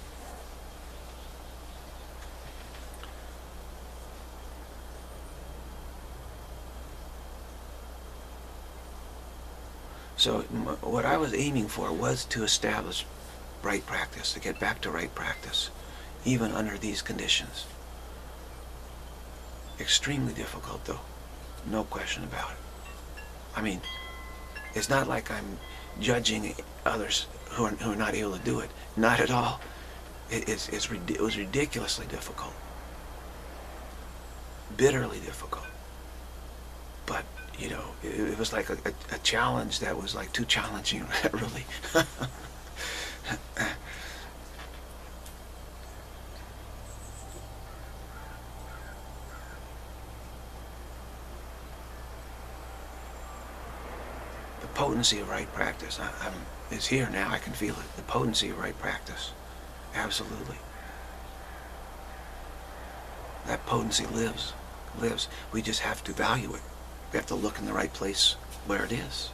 So what I was aiming for was to establish right practice, to get back to right practice, even under these conditions. Extremely difficult, though. No question about it. I mean, it's not like I'm judging others who are not able to do it. Not at all. It was ridiculously difficult. Bitterly difficult. But, you know, it was like a challenge that was like too challenging, really. The potency of right practice is here now. I can feel it. The potency of right practice. Absolutely. That potency lives. We just have to value it. We have to look in the right place where it is.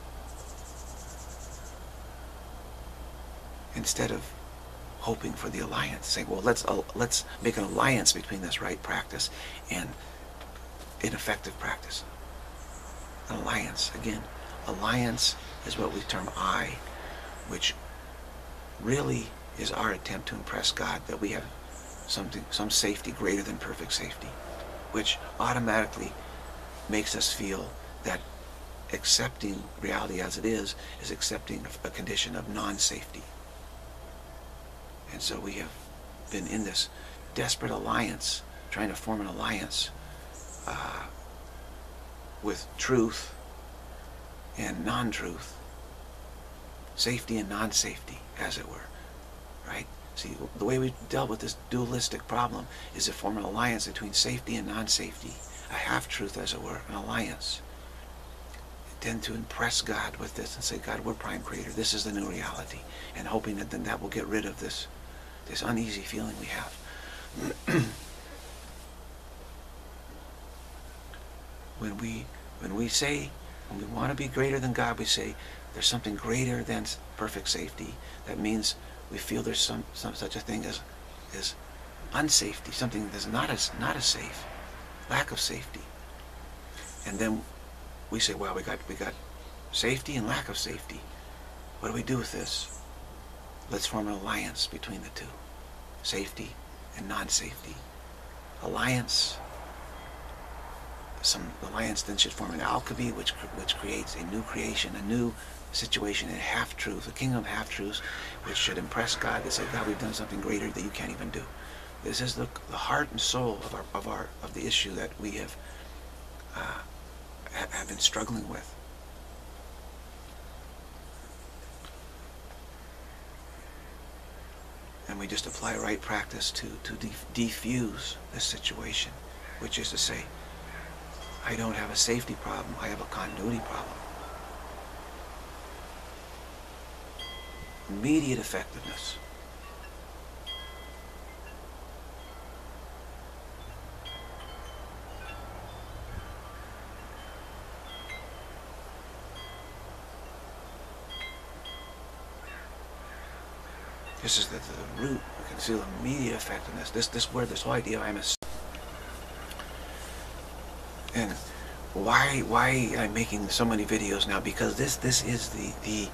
Instead of hoping for the alliance, saying, well, let's make an alliance between this right practice and ineffective practice. An alliance, again, alliance is what we term I, which really is our attempt to impress God that we have some safety greater than perfect safety, which automatically makes us feel that accepting reality as it is accepting a condition of non-safety. And so we have been in this desperate alliance, trying to form an alliance with truth and non-truth, safety and non-safety, as it were, right? See, the way we dealt with this dualistic problem is to form an alliance between safety and non-safety, a half-truth, as it were, an alliance. Tend to impress God with this and say, God, we're prime creator. This is the new reality, and hoping that then that will get rid of this uneasy feeling we have. When we want to be greater than God, we say there's something greater than perfect safety. That means we feel there's some such a thing as unsafety, something that's not as safe, lack of safety. And then we say, well, we got safety and lack of safety. What do we do with this? Let's form an alliance between the two, safety and non-safety. Alliance. Some alliance then should form an alchemy, which creates a new creation, a new situation, a half-truth, a kingdom of half-truths, which should impress God to say, God, we've done something greater that you can't even do. This is the heart and soul of the issue that we have been struggling with. And we just apply right practice to defuse this situation, which is to say, I don't have a safety problem, I have a continuity problem. Immediate effectiveness. This is the root. We can feel immediate effectiveness. This whole idea of I'm a. And why I'm making so many videos now? Because this is the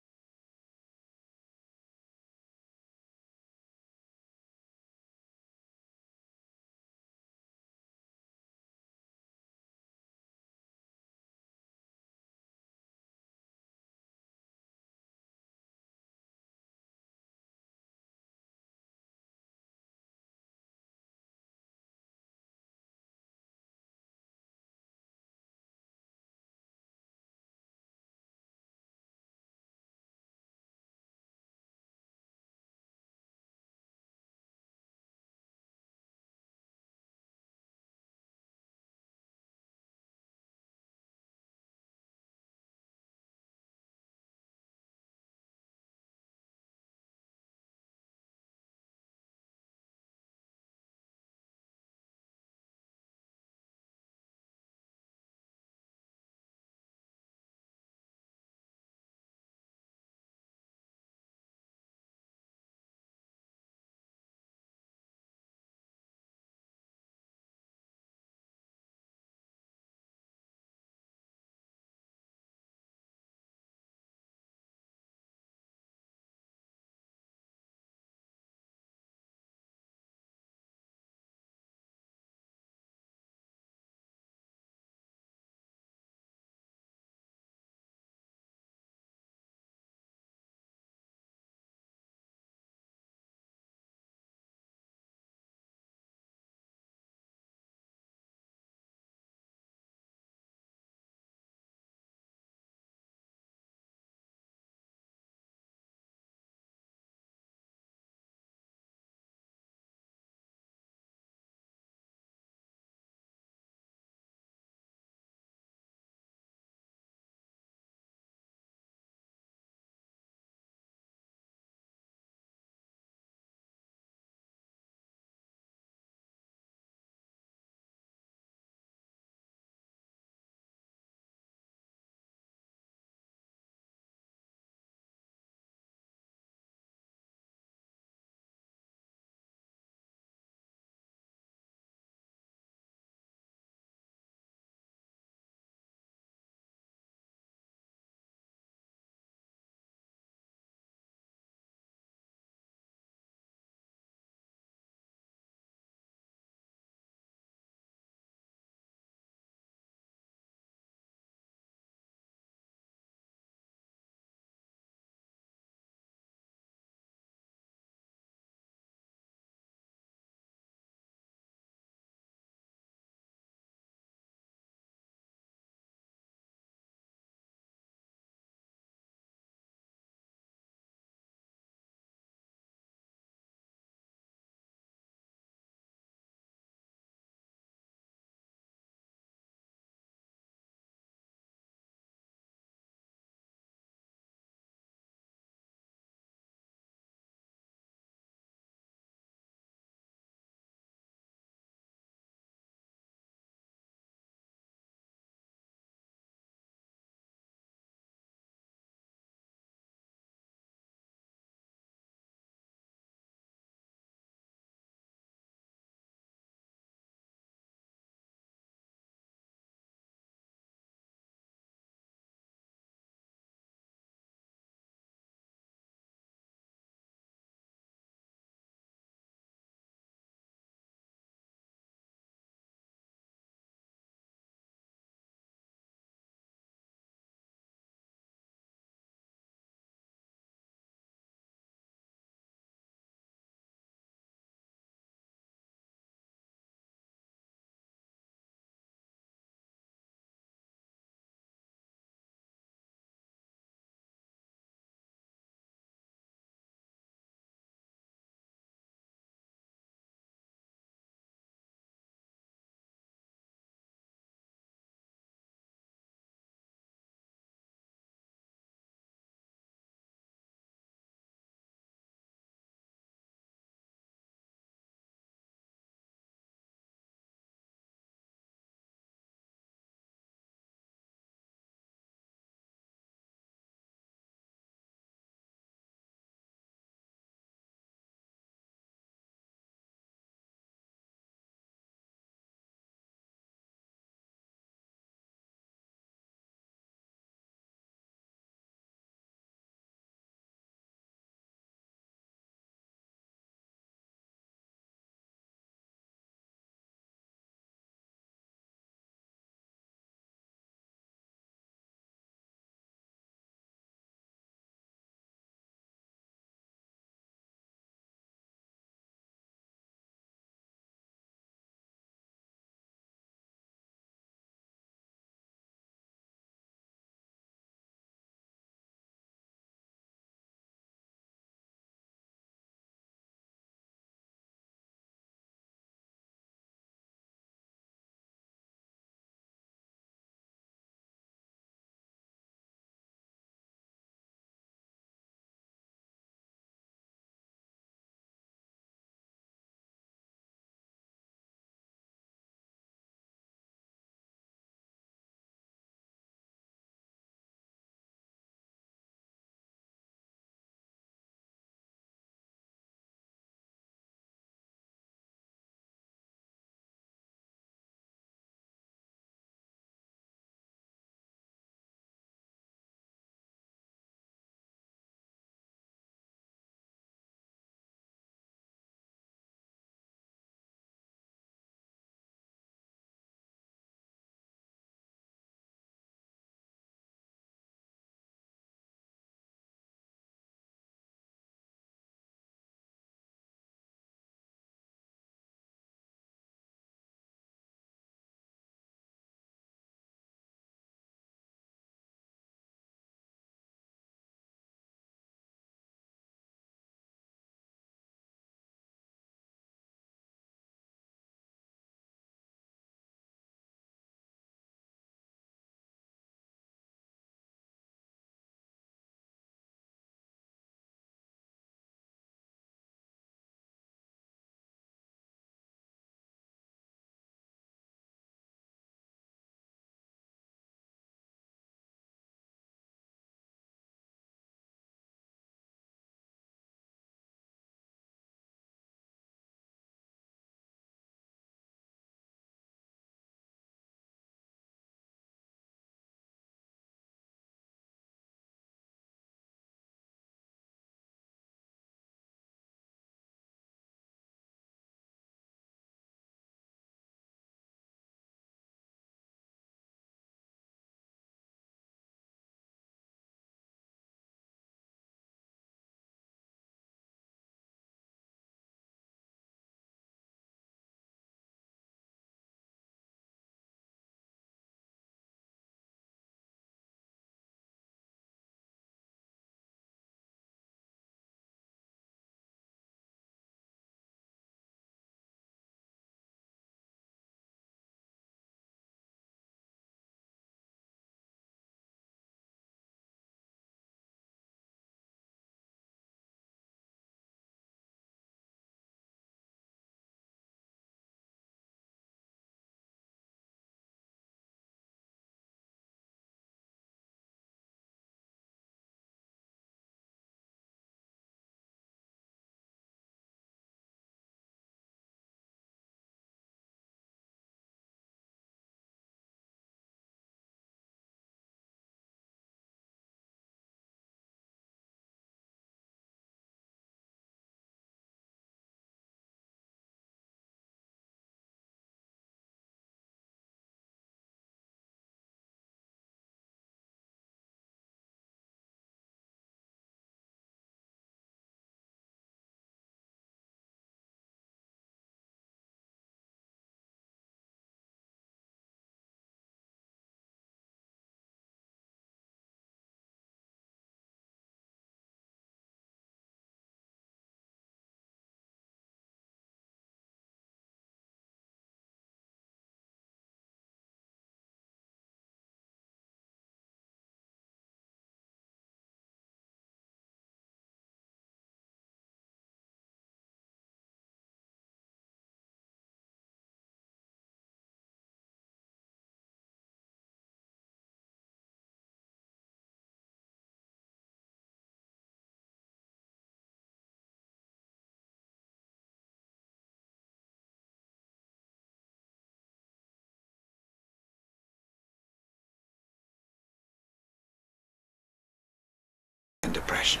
depression.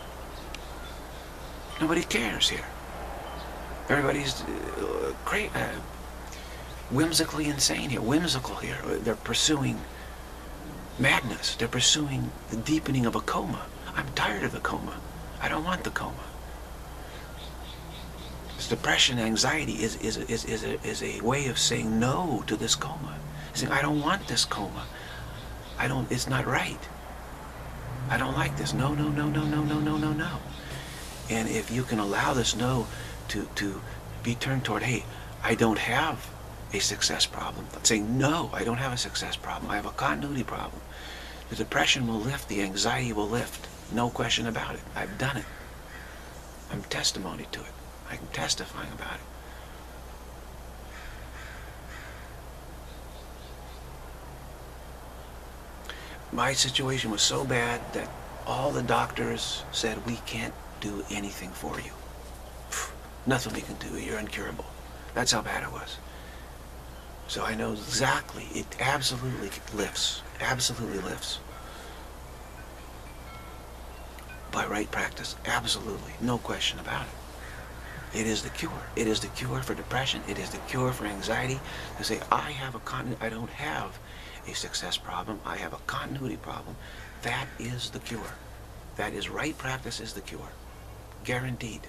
Nobody cares here. Everybody's whimsically insane here, whimsical here. They're pursuing madness. They're pursuing the deepening of a coma. I'm tired of the coma. I don't want the coma. This depression, anxiety is a way of saying no to this coma. Saying, I don't want this coma. It's not right. I don't like this. No, no, no, no, no, no, no, no, no. And if you can allow this no to be turned toward, hey, I don't have a success problem. Saying, no, I don't have a success problem. I have a continuity problem. The depression will lift. The anxiety will lift. No question about it. I've done it. I'm testimony to it. I'm testifying about it. My situation was so bad that all the doctors said, we can't do anything for you. Nothing we can do. You're incurable. That's how bad it was. So I know exactly, it absolutely lifts. Absolutely lifts. By right practice. Absolutely. No question about it. It is the cure. It is the cure for depression. It is the cure for anxiety. To say, I don't have a success problem. I have a continuity problem. That is the cure. That is right practice is the cure. Guaranteed.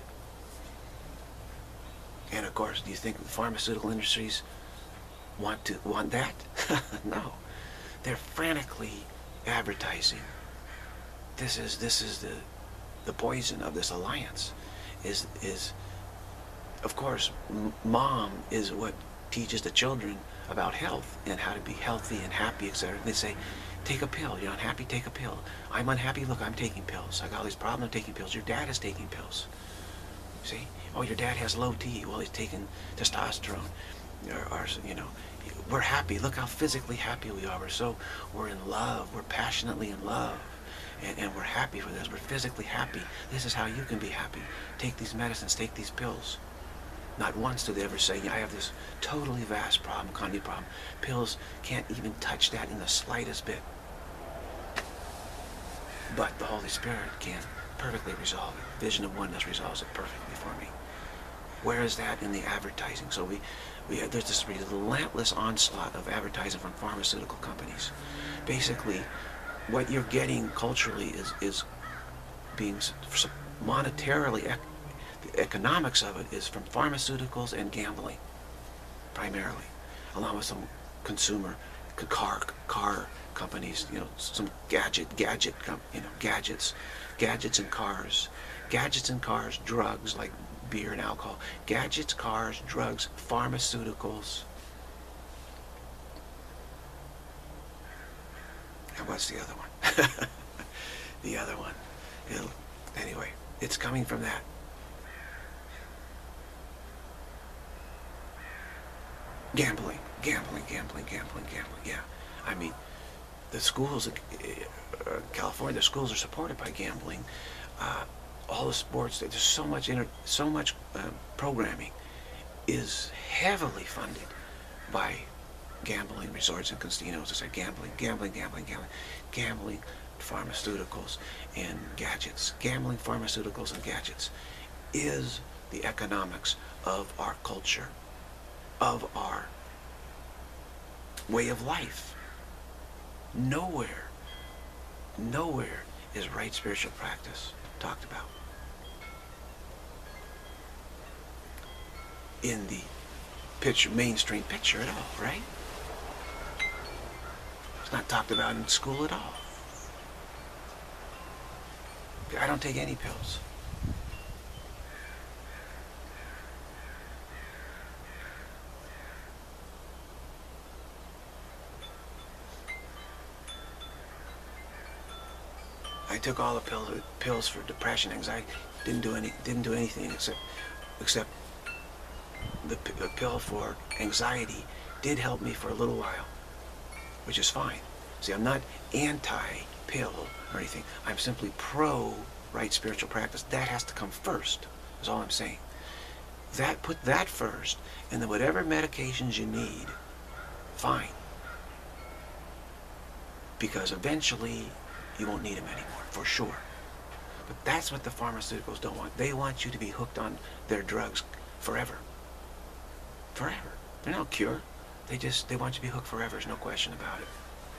And of course, do you think the pharmaceutical industries want that? No. They're frantically advertising. This is the poison of this alliance. Is of course, mom is what teaches the children about health and how to be healthy and happy, etc. They say, take a pill. You're unhappy, take a pill. I'm unhappy, look, I'm taking pills. I got all these problems, I'm taking pills. Your dad is taking pills. See? Oh, your dad has low T. Well, he's taking testosterone. Or you know, we're happy. Look how physically happy we are. We're in love. We're passionately in love. And we're happy for this. We're physically happy. This is how you can be happy. Take these medicines, take these pills. Not once do they ever say, I have this totally vast problem, continuity problem. Pills can't even touch that in the slightest bit. But the Holy Spirit can perfectly resolve it. Vision of Oneness resolves it perfectly for me. Where is that in the advertising? So there's this relentless onslaught of advertising from pharmaceutical companies. Basically, what you're getting culturally is being monetarily, the economics of it is from pharmaceuticals and gambling, primarily, along with some consumer car companies, some gadgets and cars, drugs like beer and alcohol, gadgets, cars, drugs, pharmaceuticals. And what's the other one? The other one. Anyway, it's coming from that. Gambling. Yeah. I mean, the schools, California, the schools are supported by gambling. All the sports, there's so much programming is heavily funded by gambling resorts and casinos. It's like gambling, pharmaceuticals and gadgets. Gambling, pharmaceuticals and gadgets is the economics of our culture, of our way of life. Nowhere is right spiritual practice talked about in the mainstream picture at all, right? It's not talked about in school at all. I don't take any pills. I took all the pills for depression, anxiety. Didn't do anything except the pill for anxiety did help me for a little while, which is fine. See, I'm not anti-pill or anything. I'm simply pro right spiritual practice. That has to come first, is all I'm saying. Put that first, and then whatever medications you need, fine. Because eventually you won't need them anymore, for sure. But that's what the pharmaceuticals don't want. They want you to be hooked on their drugs forever. Forever. They're no cure. They want you to be hooked forever. There's no question about it.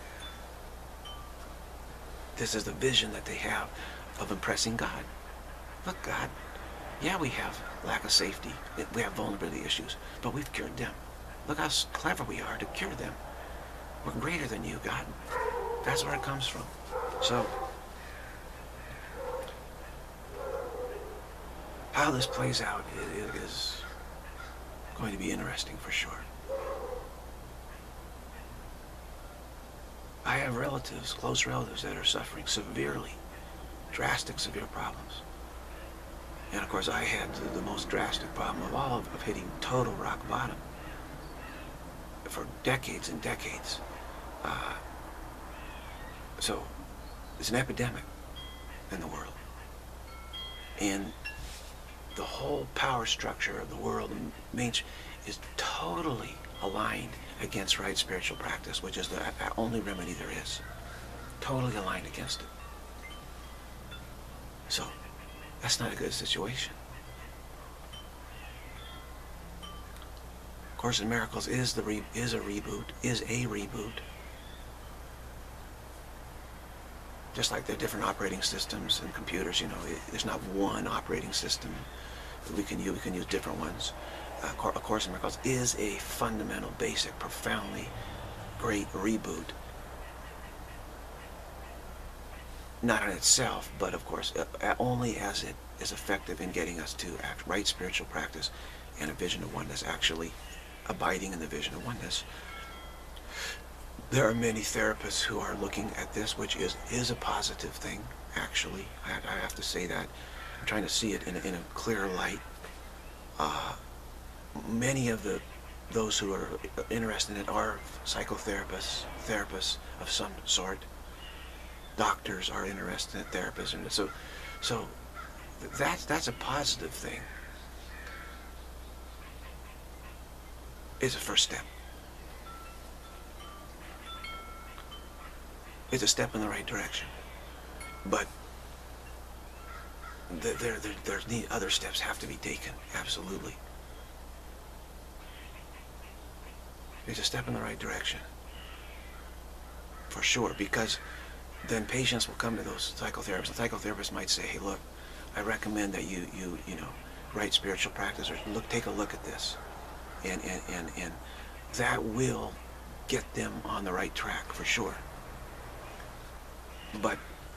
This is the vision that they have of impressing God. Look, God, yeah, we have lack of safety. We have vulnerability issues, but we've cured them. Look how clever we are to cure them. We're greater than you, God. That's where it comes from. So, how this plays out is going to be interesting for sure. I have relatives, close relatives, that are suffering severely, drastic, severe problems. And of course, I had the most drastic problem of all of hitting total rock bottom for decades and decades. So, it's an epidemic in the world. And the whole power structure of the world is totally aligned against right spiritual practice, which is the only remedy there is. Totally aligned against it. So, that's not a good situation. Course in Miracles is a reboot. Just like there are different operating systems and computers, you know, there's not one operating system that we can use. We can use different ones. A Course in Miracles is a fundamental, basic, profoundly great reboot. Not in itself, but of course, only as it is effective in getting us to right spiritual practice and a vision of oneness, actually abiding in the vision of oneness. There are many therapists who are looking at this, which is a positive thing, actually. I have to say that. I'm trying to see it in a clear light. Many of those who are interested in it are psychotherapists, therapists of some sort. Doctors are interested in therapists, and so that's a positive thing. It's a first step. It's a step in the right direction, but other steps have to be taken. Absolutely, it's a step in the right direction, for sure. Because then patients will come to those psychotherapists. The psychotherapist might say, "Hey, look, I recommend that you know, right spiritual practice, or take a look at this," and that will get them on the right track for sure. But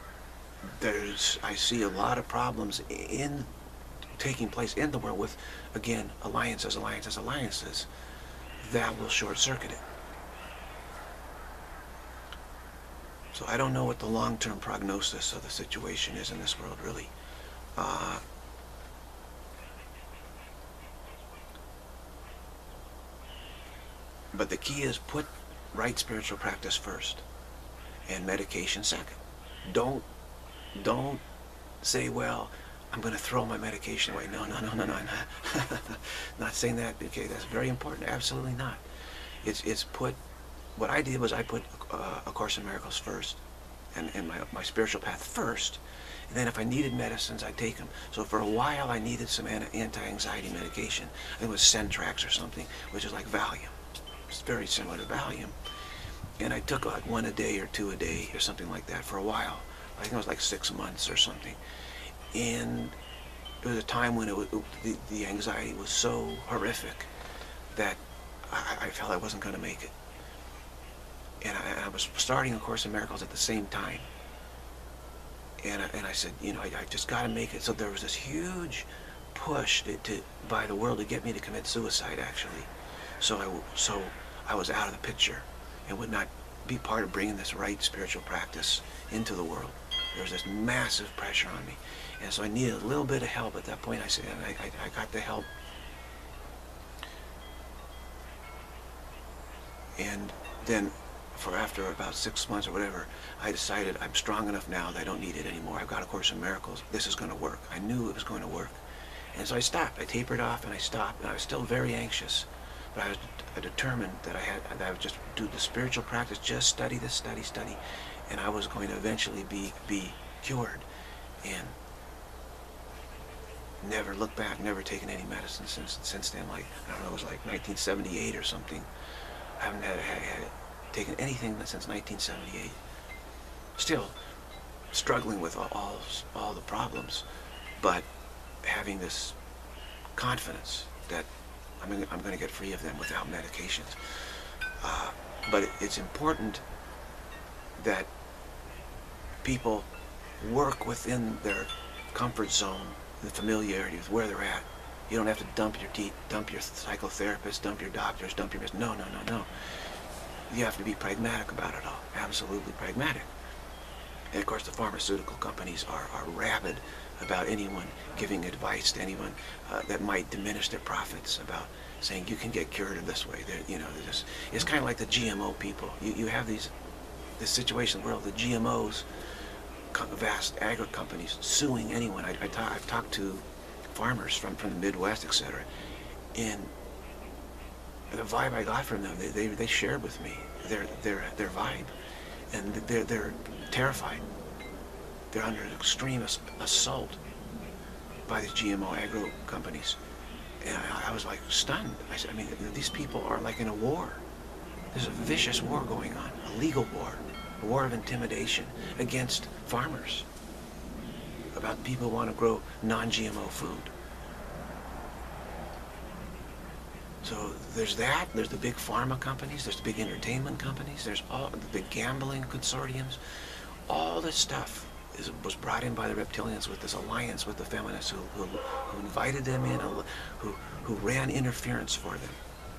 I see a lot of problems taking place in the world with, again, alliances that will short circuit it. So I don't know what the long-term prognosis of the situation is in this world, really. But the key is put right spiritual practice first and medication second. Don't say, well, I'm going to throw my medication away. No. Not saying that. Okay, that's very important. Absolutely not. What I did was I put A Course in Miracles first, and my spiritual path first, and then if I needed medicines, I'd take them. So for a while, I needed some anti-anxiety medication. I think it was Centrax or something, which is like Valium. It's very similar to Valium. And I took like 1 a day or 2 a day or something like that for a while. I think it was like 6 months or something. And it was a time when the anxiety was so horrific that I felt I wasn't going to make it. And I was starting A Course in Miracles at the same time. And I said, you know, I just got to make it. So there was this huge push by the world to get me to commit suicide, actually. So I was out of the picture and would not be part of bringing this right spiritual practice into the world. There was this massive pressure on me. And so I needed a little bit of help at that point. I said, and I got the help. And then after about 6 months or whatever, I decided I'm strong enough now that I don't need it anymore. I've got A Course in Miracles. This is going to work. I knew it was going to work. And so I stopped. I tapered off and I stopped. And I was still very anxious. But I was determined that I would just do the spiritual practice, just study this, study, and I was going to eventually be cured. And Never looked back, never taken any medicine since then. Like, I don't know, it was like 1978 or something. I haven't had taken anything since 1978. Still struggling with all the problems, but having this confidence that I'm going to get free of them without medications. But it's important that people work within their comfort zone, the familiarity with where they're at. You don't have to dump your psychotherapist, dump your doctors, dump your... No. You have to be pragmatic about it all. Absolutely pragmatic. And of course the pharmaceutical companies are rabid about anyone giving advice to anyone that might diminish their profits, about saying you can get cured in this way. It's kind of like the GMO people. You have this situation where the GMOs, vast agri companies, suing anyone. I've talked to farmers from the Midwest, etc., and the vibe I got from them, they shared with me their vibe, and they're terrified. They're under extreme assault by the GMO agro companies, and I was like stunned. I said, I mean, these people are like in a war. There's a vicious war going on, a legal war, a war of intimidation against farmers, about people who want to grow non-GMO food. So there's that, there's the big pharma companies, there's the big entertainment companies, there's all the big gambling consortiums. All this stuff was brought in by the reptilians with this alliance with the feminists who invited them in, who ran interference for them.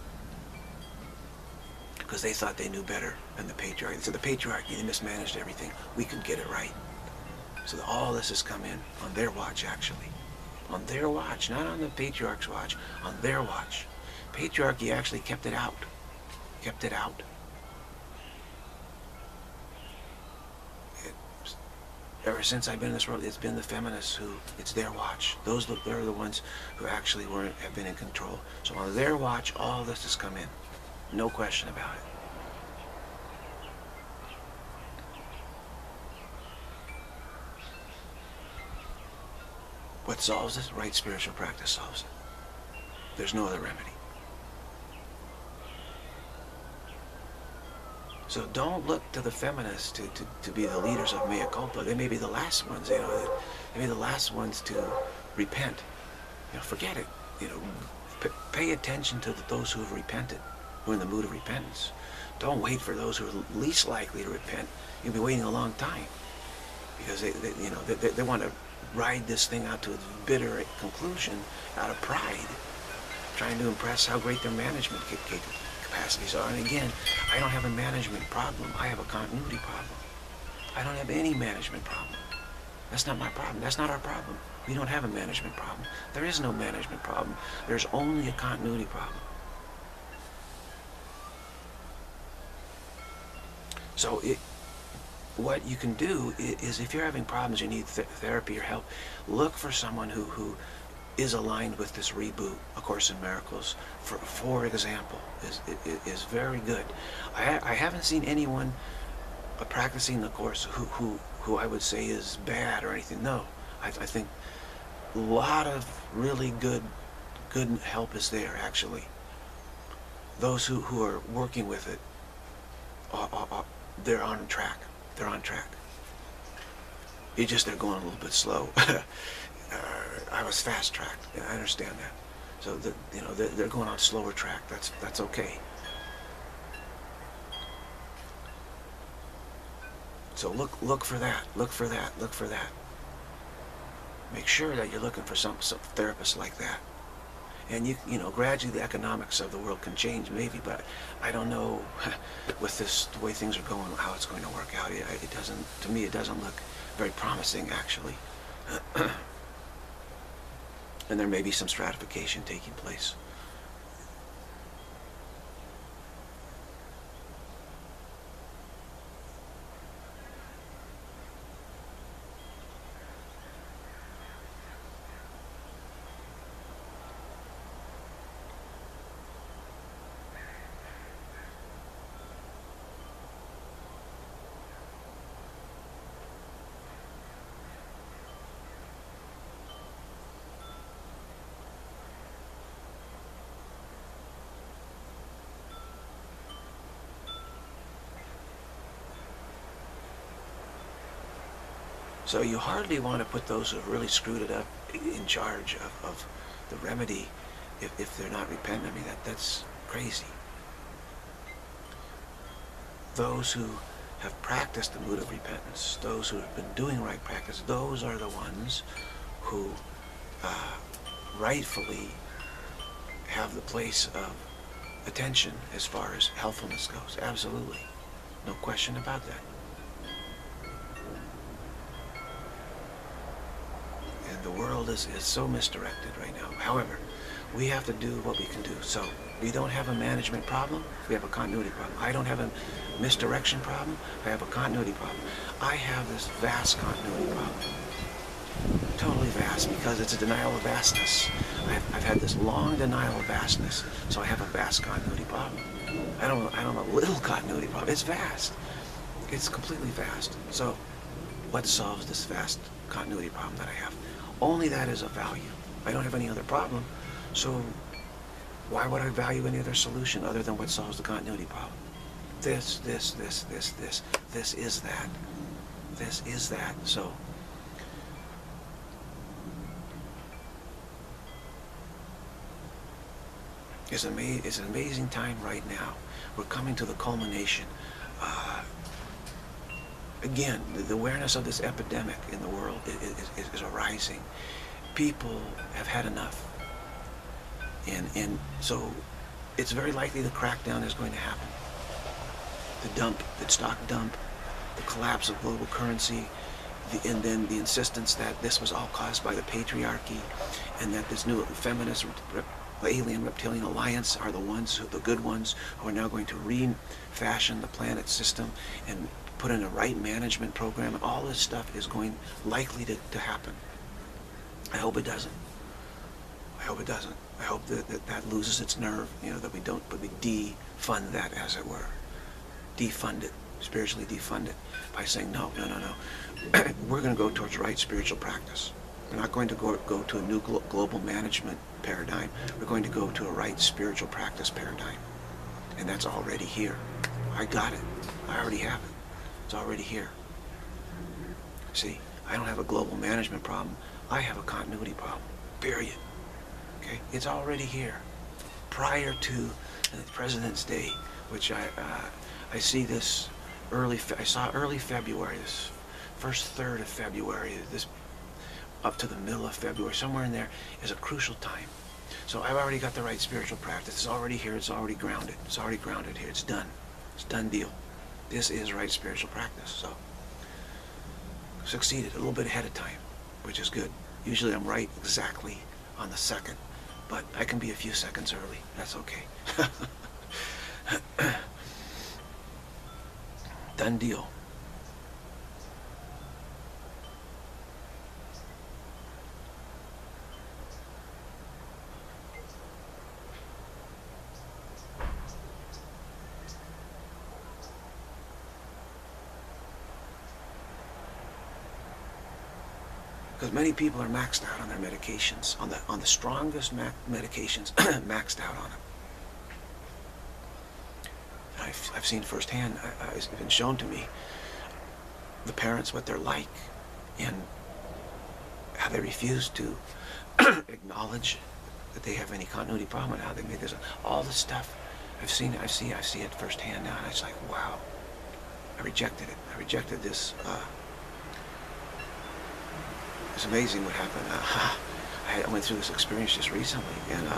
Because they thought they knew better than the patriarchy. So the patriarchy, they mismanaged everything. We could get it right. So all this has come in on their watch, actually. On their watch, not on the patriarch's watch, on their watch. Patriarchy actually kept it out. Kept it out. Ever since I've been in this world, it's been the feminists who, it's their watch. They're the ones who actually have been in control. So on their watch, all this has come in. No question about it. What solves it? Right spiritual practice solves it. There's no other remedy. So don't look to the feminists to be the leaders of mea culpa. They may be the last ones, They may be the last ones to repent. Forget it. Pay attention to those who have repented, who are in the mood of repentance. Don't wait for those who are least likely to repent. You'll be waiting a long time, because they want to ride this thing out to its bitter conclusion out of pride, trying to impress how great their management capacities are. And again, I don't have a management problem. I have a continuity problem. I don't have any management problem. That's not my problem. That's not our problem. We don't have a management problem. There is no management problem. There's only a continuity problem. So what you can do is, if you're having problems, you need therapy or help, look for someone who is aligned with this reboot. A Course in Miracles, for example, is very good. I haven't seen anyone practicing the Course who I would say is bad or anything. No, I think a lot of really good help is there, actually. Those who are working with it, they're on track. They're on track. It's just they're going a little bit slow. I was fast-tracked. I understand that. So they're going on slower track. That's okay. So look for that. Look for that. Look for that. Make sure that you're looking for some therapists like that. And gradually the economics of the world can change, maybe, but I don't know with the way things are going, how it's going to work out. It doesn't, to me, it doesn't look very promising, actually. And there may be some stratification taking place. So you hardly want to put those who have really screwed it up in charge of the remedy if they're not repentant. I mean, that's crazy. Those who have practiced the mood of repentance, those who have been doing right practice, those are the ones who rightfully have the place of attention as far as helpfulness goes. Absolutely. No question about that. And the world is so misdirected right now. However, we have to do what we can do. So we don't have a management problem, we have a continuity problem. I don't have a misdirection problem, I have a continuity problem. I have this vast continuity problem. Totally vast, because it's a denial of vastness. I've had this long denial of vastness, so I have a vast continuity problem. I don't have a little continuity problem. It's vast. It's completely vast. So what solves this vast continuity problem that I have? Only that is of value. I don't have any other problem, so why would I value any other solution other than what solves the continuity problem? This is that. This is that. So it's an amazing time right now. We're coming to the culmination. Again, the awareness of this epidemic in the world is arising. People have had enough. And so it's very likely the crackdown is going to happen. The stock dump, the collapse of global currency, and then the insistence that this was all caused by the patriarchy, and that this new feminist alien reptilian alliance are the good ones who are now going to refashion the planet system and put in a right management program, and all this stuff is likely to happen. I hope it doesn't. I hope it doesn't. I hope that loses its nerve, that we defund that, as it were. Defund it, spiritually defund it, by saying, no. We're going to go towards right spiritual practice. We're not going to go to a new global management paradigm. We're going to go to a right spiritual practice paradigm. And that's already here. I got it. I already have it. It's already here. See, I don't have a global management problem. I have a continuity problem. Period. Okay? It's already here. Prior to President's Day, which I see this I saw early February, this first third of February, this up to the middle of February, somewhere in there is a crucial time. So I've already got the right spiritual practice. It's already here. It's already grounded. It's already grounded here. It's done. It's a done deal. This is right spiritual practice. So succeeded a little bit ahead of time, which is good. Usually I'm right exactly on the second, but I can be a few seconds early. That's okay. Done deal. Because many people are maxed out on their medications, on the strongest medications, maxed out on them. I've seen firsthand, it's been shown to me, the parents, what they're like, and how they refuse to acknowledge that they have any continuity problem, and how they made this, all this stuff. I see it firsthand now, and it's like, wow, I rejected it. I rejected this. It's amazing what happened. I went through this experience just recently, and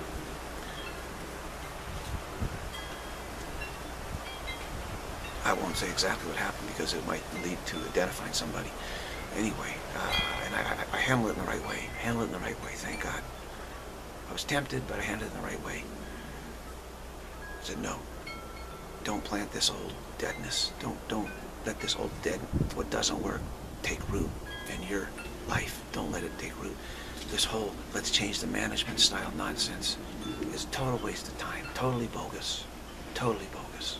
I won't say exactly what happened because it might lead to identifying somebody. Anyway, and I handled it in the right way. Handled it in the right way, thank God. I was tempted, but I handled it in the right way. I said, no, don't plant this old deadness. Don't let this old what doesn't work, take root in your life. Don't let it take root. This whole let's change the management style nonsense is a total waste of time. Totally bogus. Totally bogus.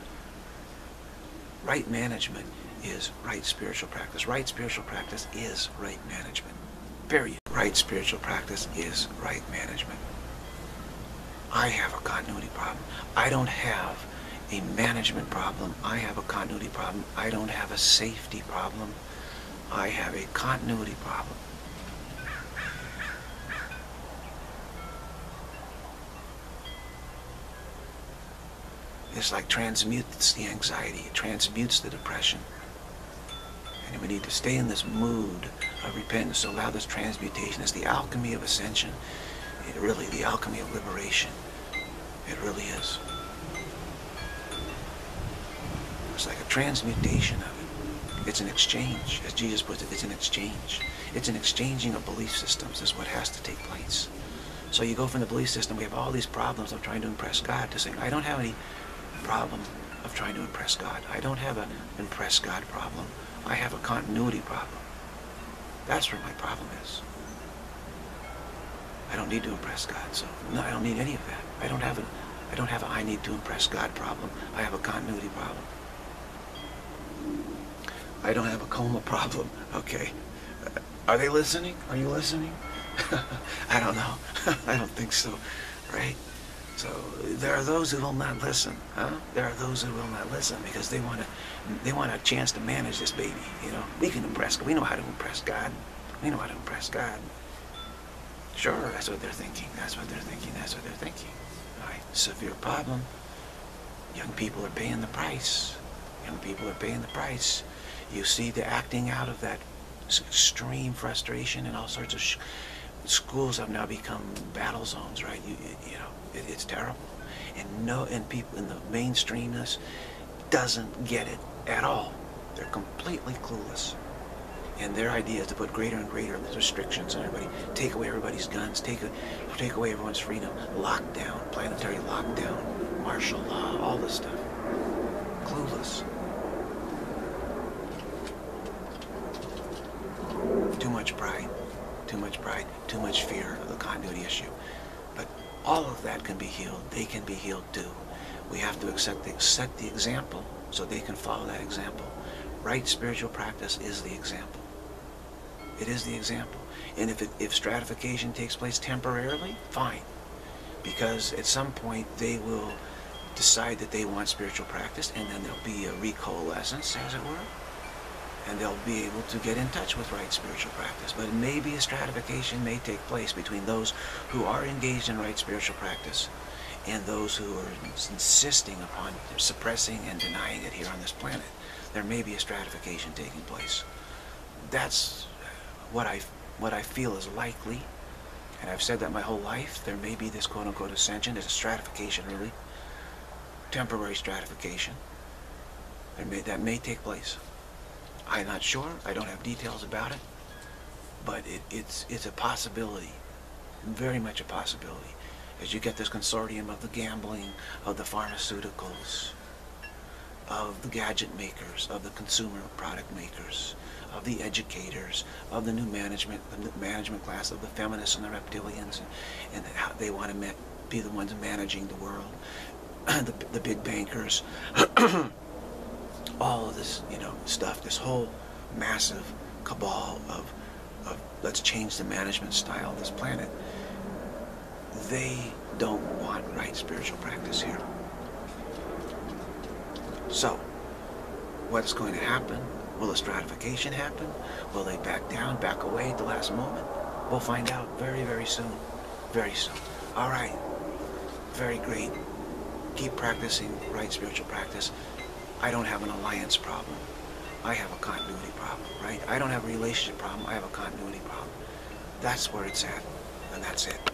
Right management is right spiritual practice. Right spiritual practice is right management. Period. Right spiritual practice is right management. I have a continuity problem. I don't have a management problem. I have a continuity problem. I don't have a safety problem. I have a continuity problem. It's like transmutes the anxiety, it transmutes the depression. And we need to stay in this mood of repentance to allow this transmutation. It's the alchemy of ascension. Really, the alchemy of liberation. It really is. It's like a transmutation of it. It's an exchange. As Jesus puts it, it's an exchange. It's an exchanging of belief systems is what has to take place. So you go from the belief system, we have all these problems of trying to impress God, to saying, I don't have any problem of trying to impress God. I don't have an impress God problem. I have a continuity problem. That's where my problem is. I don't need to impress God, so no, I don't need any of that. I don't have a I need to impress God problem. I have a continuity problem. I don't have a coma problem. Okay. Are they listening? Are you listening? I don't know. I don't think so. Right? So there are those who will not listen. Huh? There are those who will not listen because they want a chance to manage this baby. You know, we can impress God. We know how to impress God. We know how to impress God. Sure, that's what they're thinking. That's what they're thinking. That's what they're thinking. All right. Severe problem. Young people are paying the price. Young people are paying the price. You see the acting out of that extreme frustration, and all sorts of schools have now become battle zones, right? You know, it's terrible. And people in the mainstreamness doesn't get it at all. They're completely clueless. And their idea is to put greater and greater restrictions on everybody, take away everybody's guns, take away everyone's freedom, lockdown, planetary lockdown, martial law, all this stuff. Clueless. Too much pride, too much fear of the continuity issue. But all of that can be healed. They can be healed too. We have to set the example so they can follow that example. Right spiritual practice is the example. It is the example. And if stratification takes place temporarily, fine. Because at some point they will decide that they want spiritual practice, and then there'll be a recoalescence, as it were. And they'll be able to get in touch with right spiritual practice. But maybe a stratification may take place between those who are engaged in right spiritual practice and those who are insisting upon suppressing and denying it here on this planet. There may be a stratification taking place. That's what I feel is likely, and I've said that my whole life. There may be this quote-unquote ascension. There's a stratification, really, temporary stratification. That may take place. I'm not sure. I don't have details about it, but it's a possibility, very much a possibility, as you get this consortium of the gambling, of the pharmaceuticals, of the gadget makers, of the consumer product makers, of the educators, of the new management, the management class, of the feminists and the reptilians, and how they want to be the ones managing the world, the big bankers, all of this, stuff, this whole massive cabal of let's change the management style of this planet. They don't want right spiritual practice here. So, what's going to happen? Will a stratification happen? Will they back down, back away at the last moment? We'll find out very, very soon. Very soon. All right. Very great. Keep practicing right spiritual practice. I don't have an alliance problem. I have a continuity problem, right? I don't have a relationship problem. I have a continuity problem. That's where it's at, and that's it.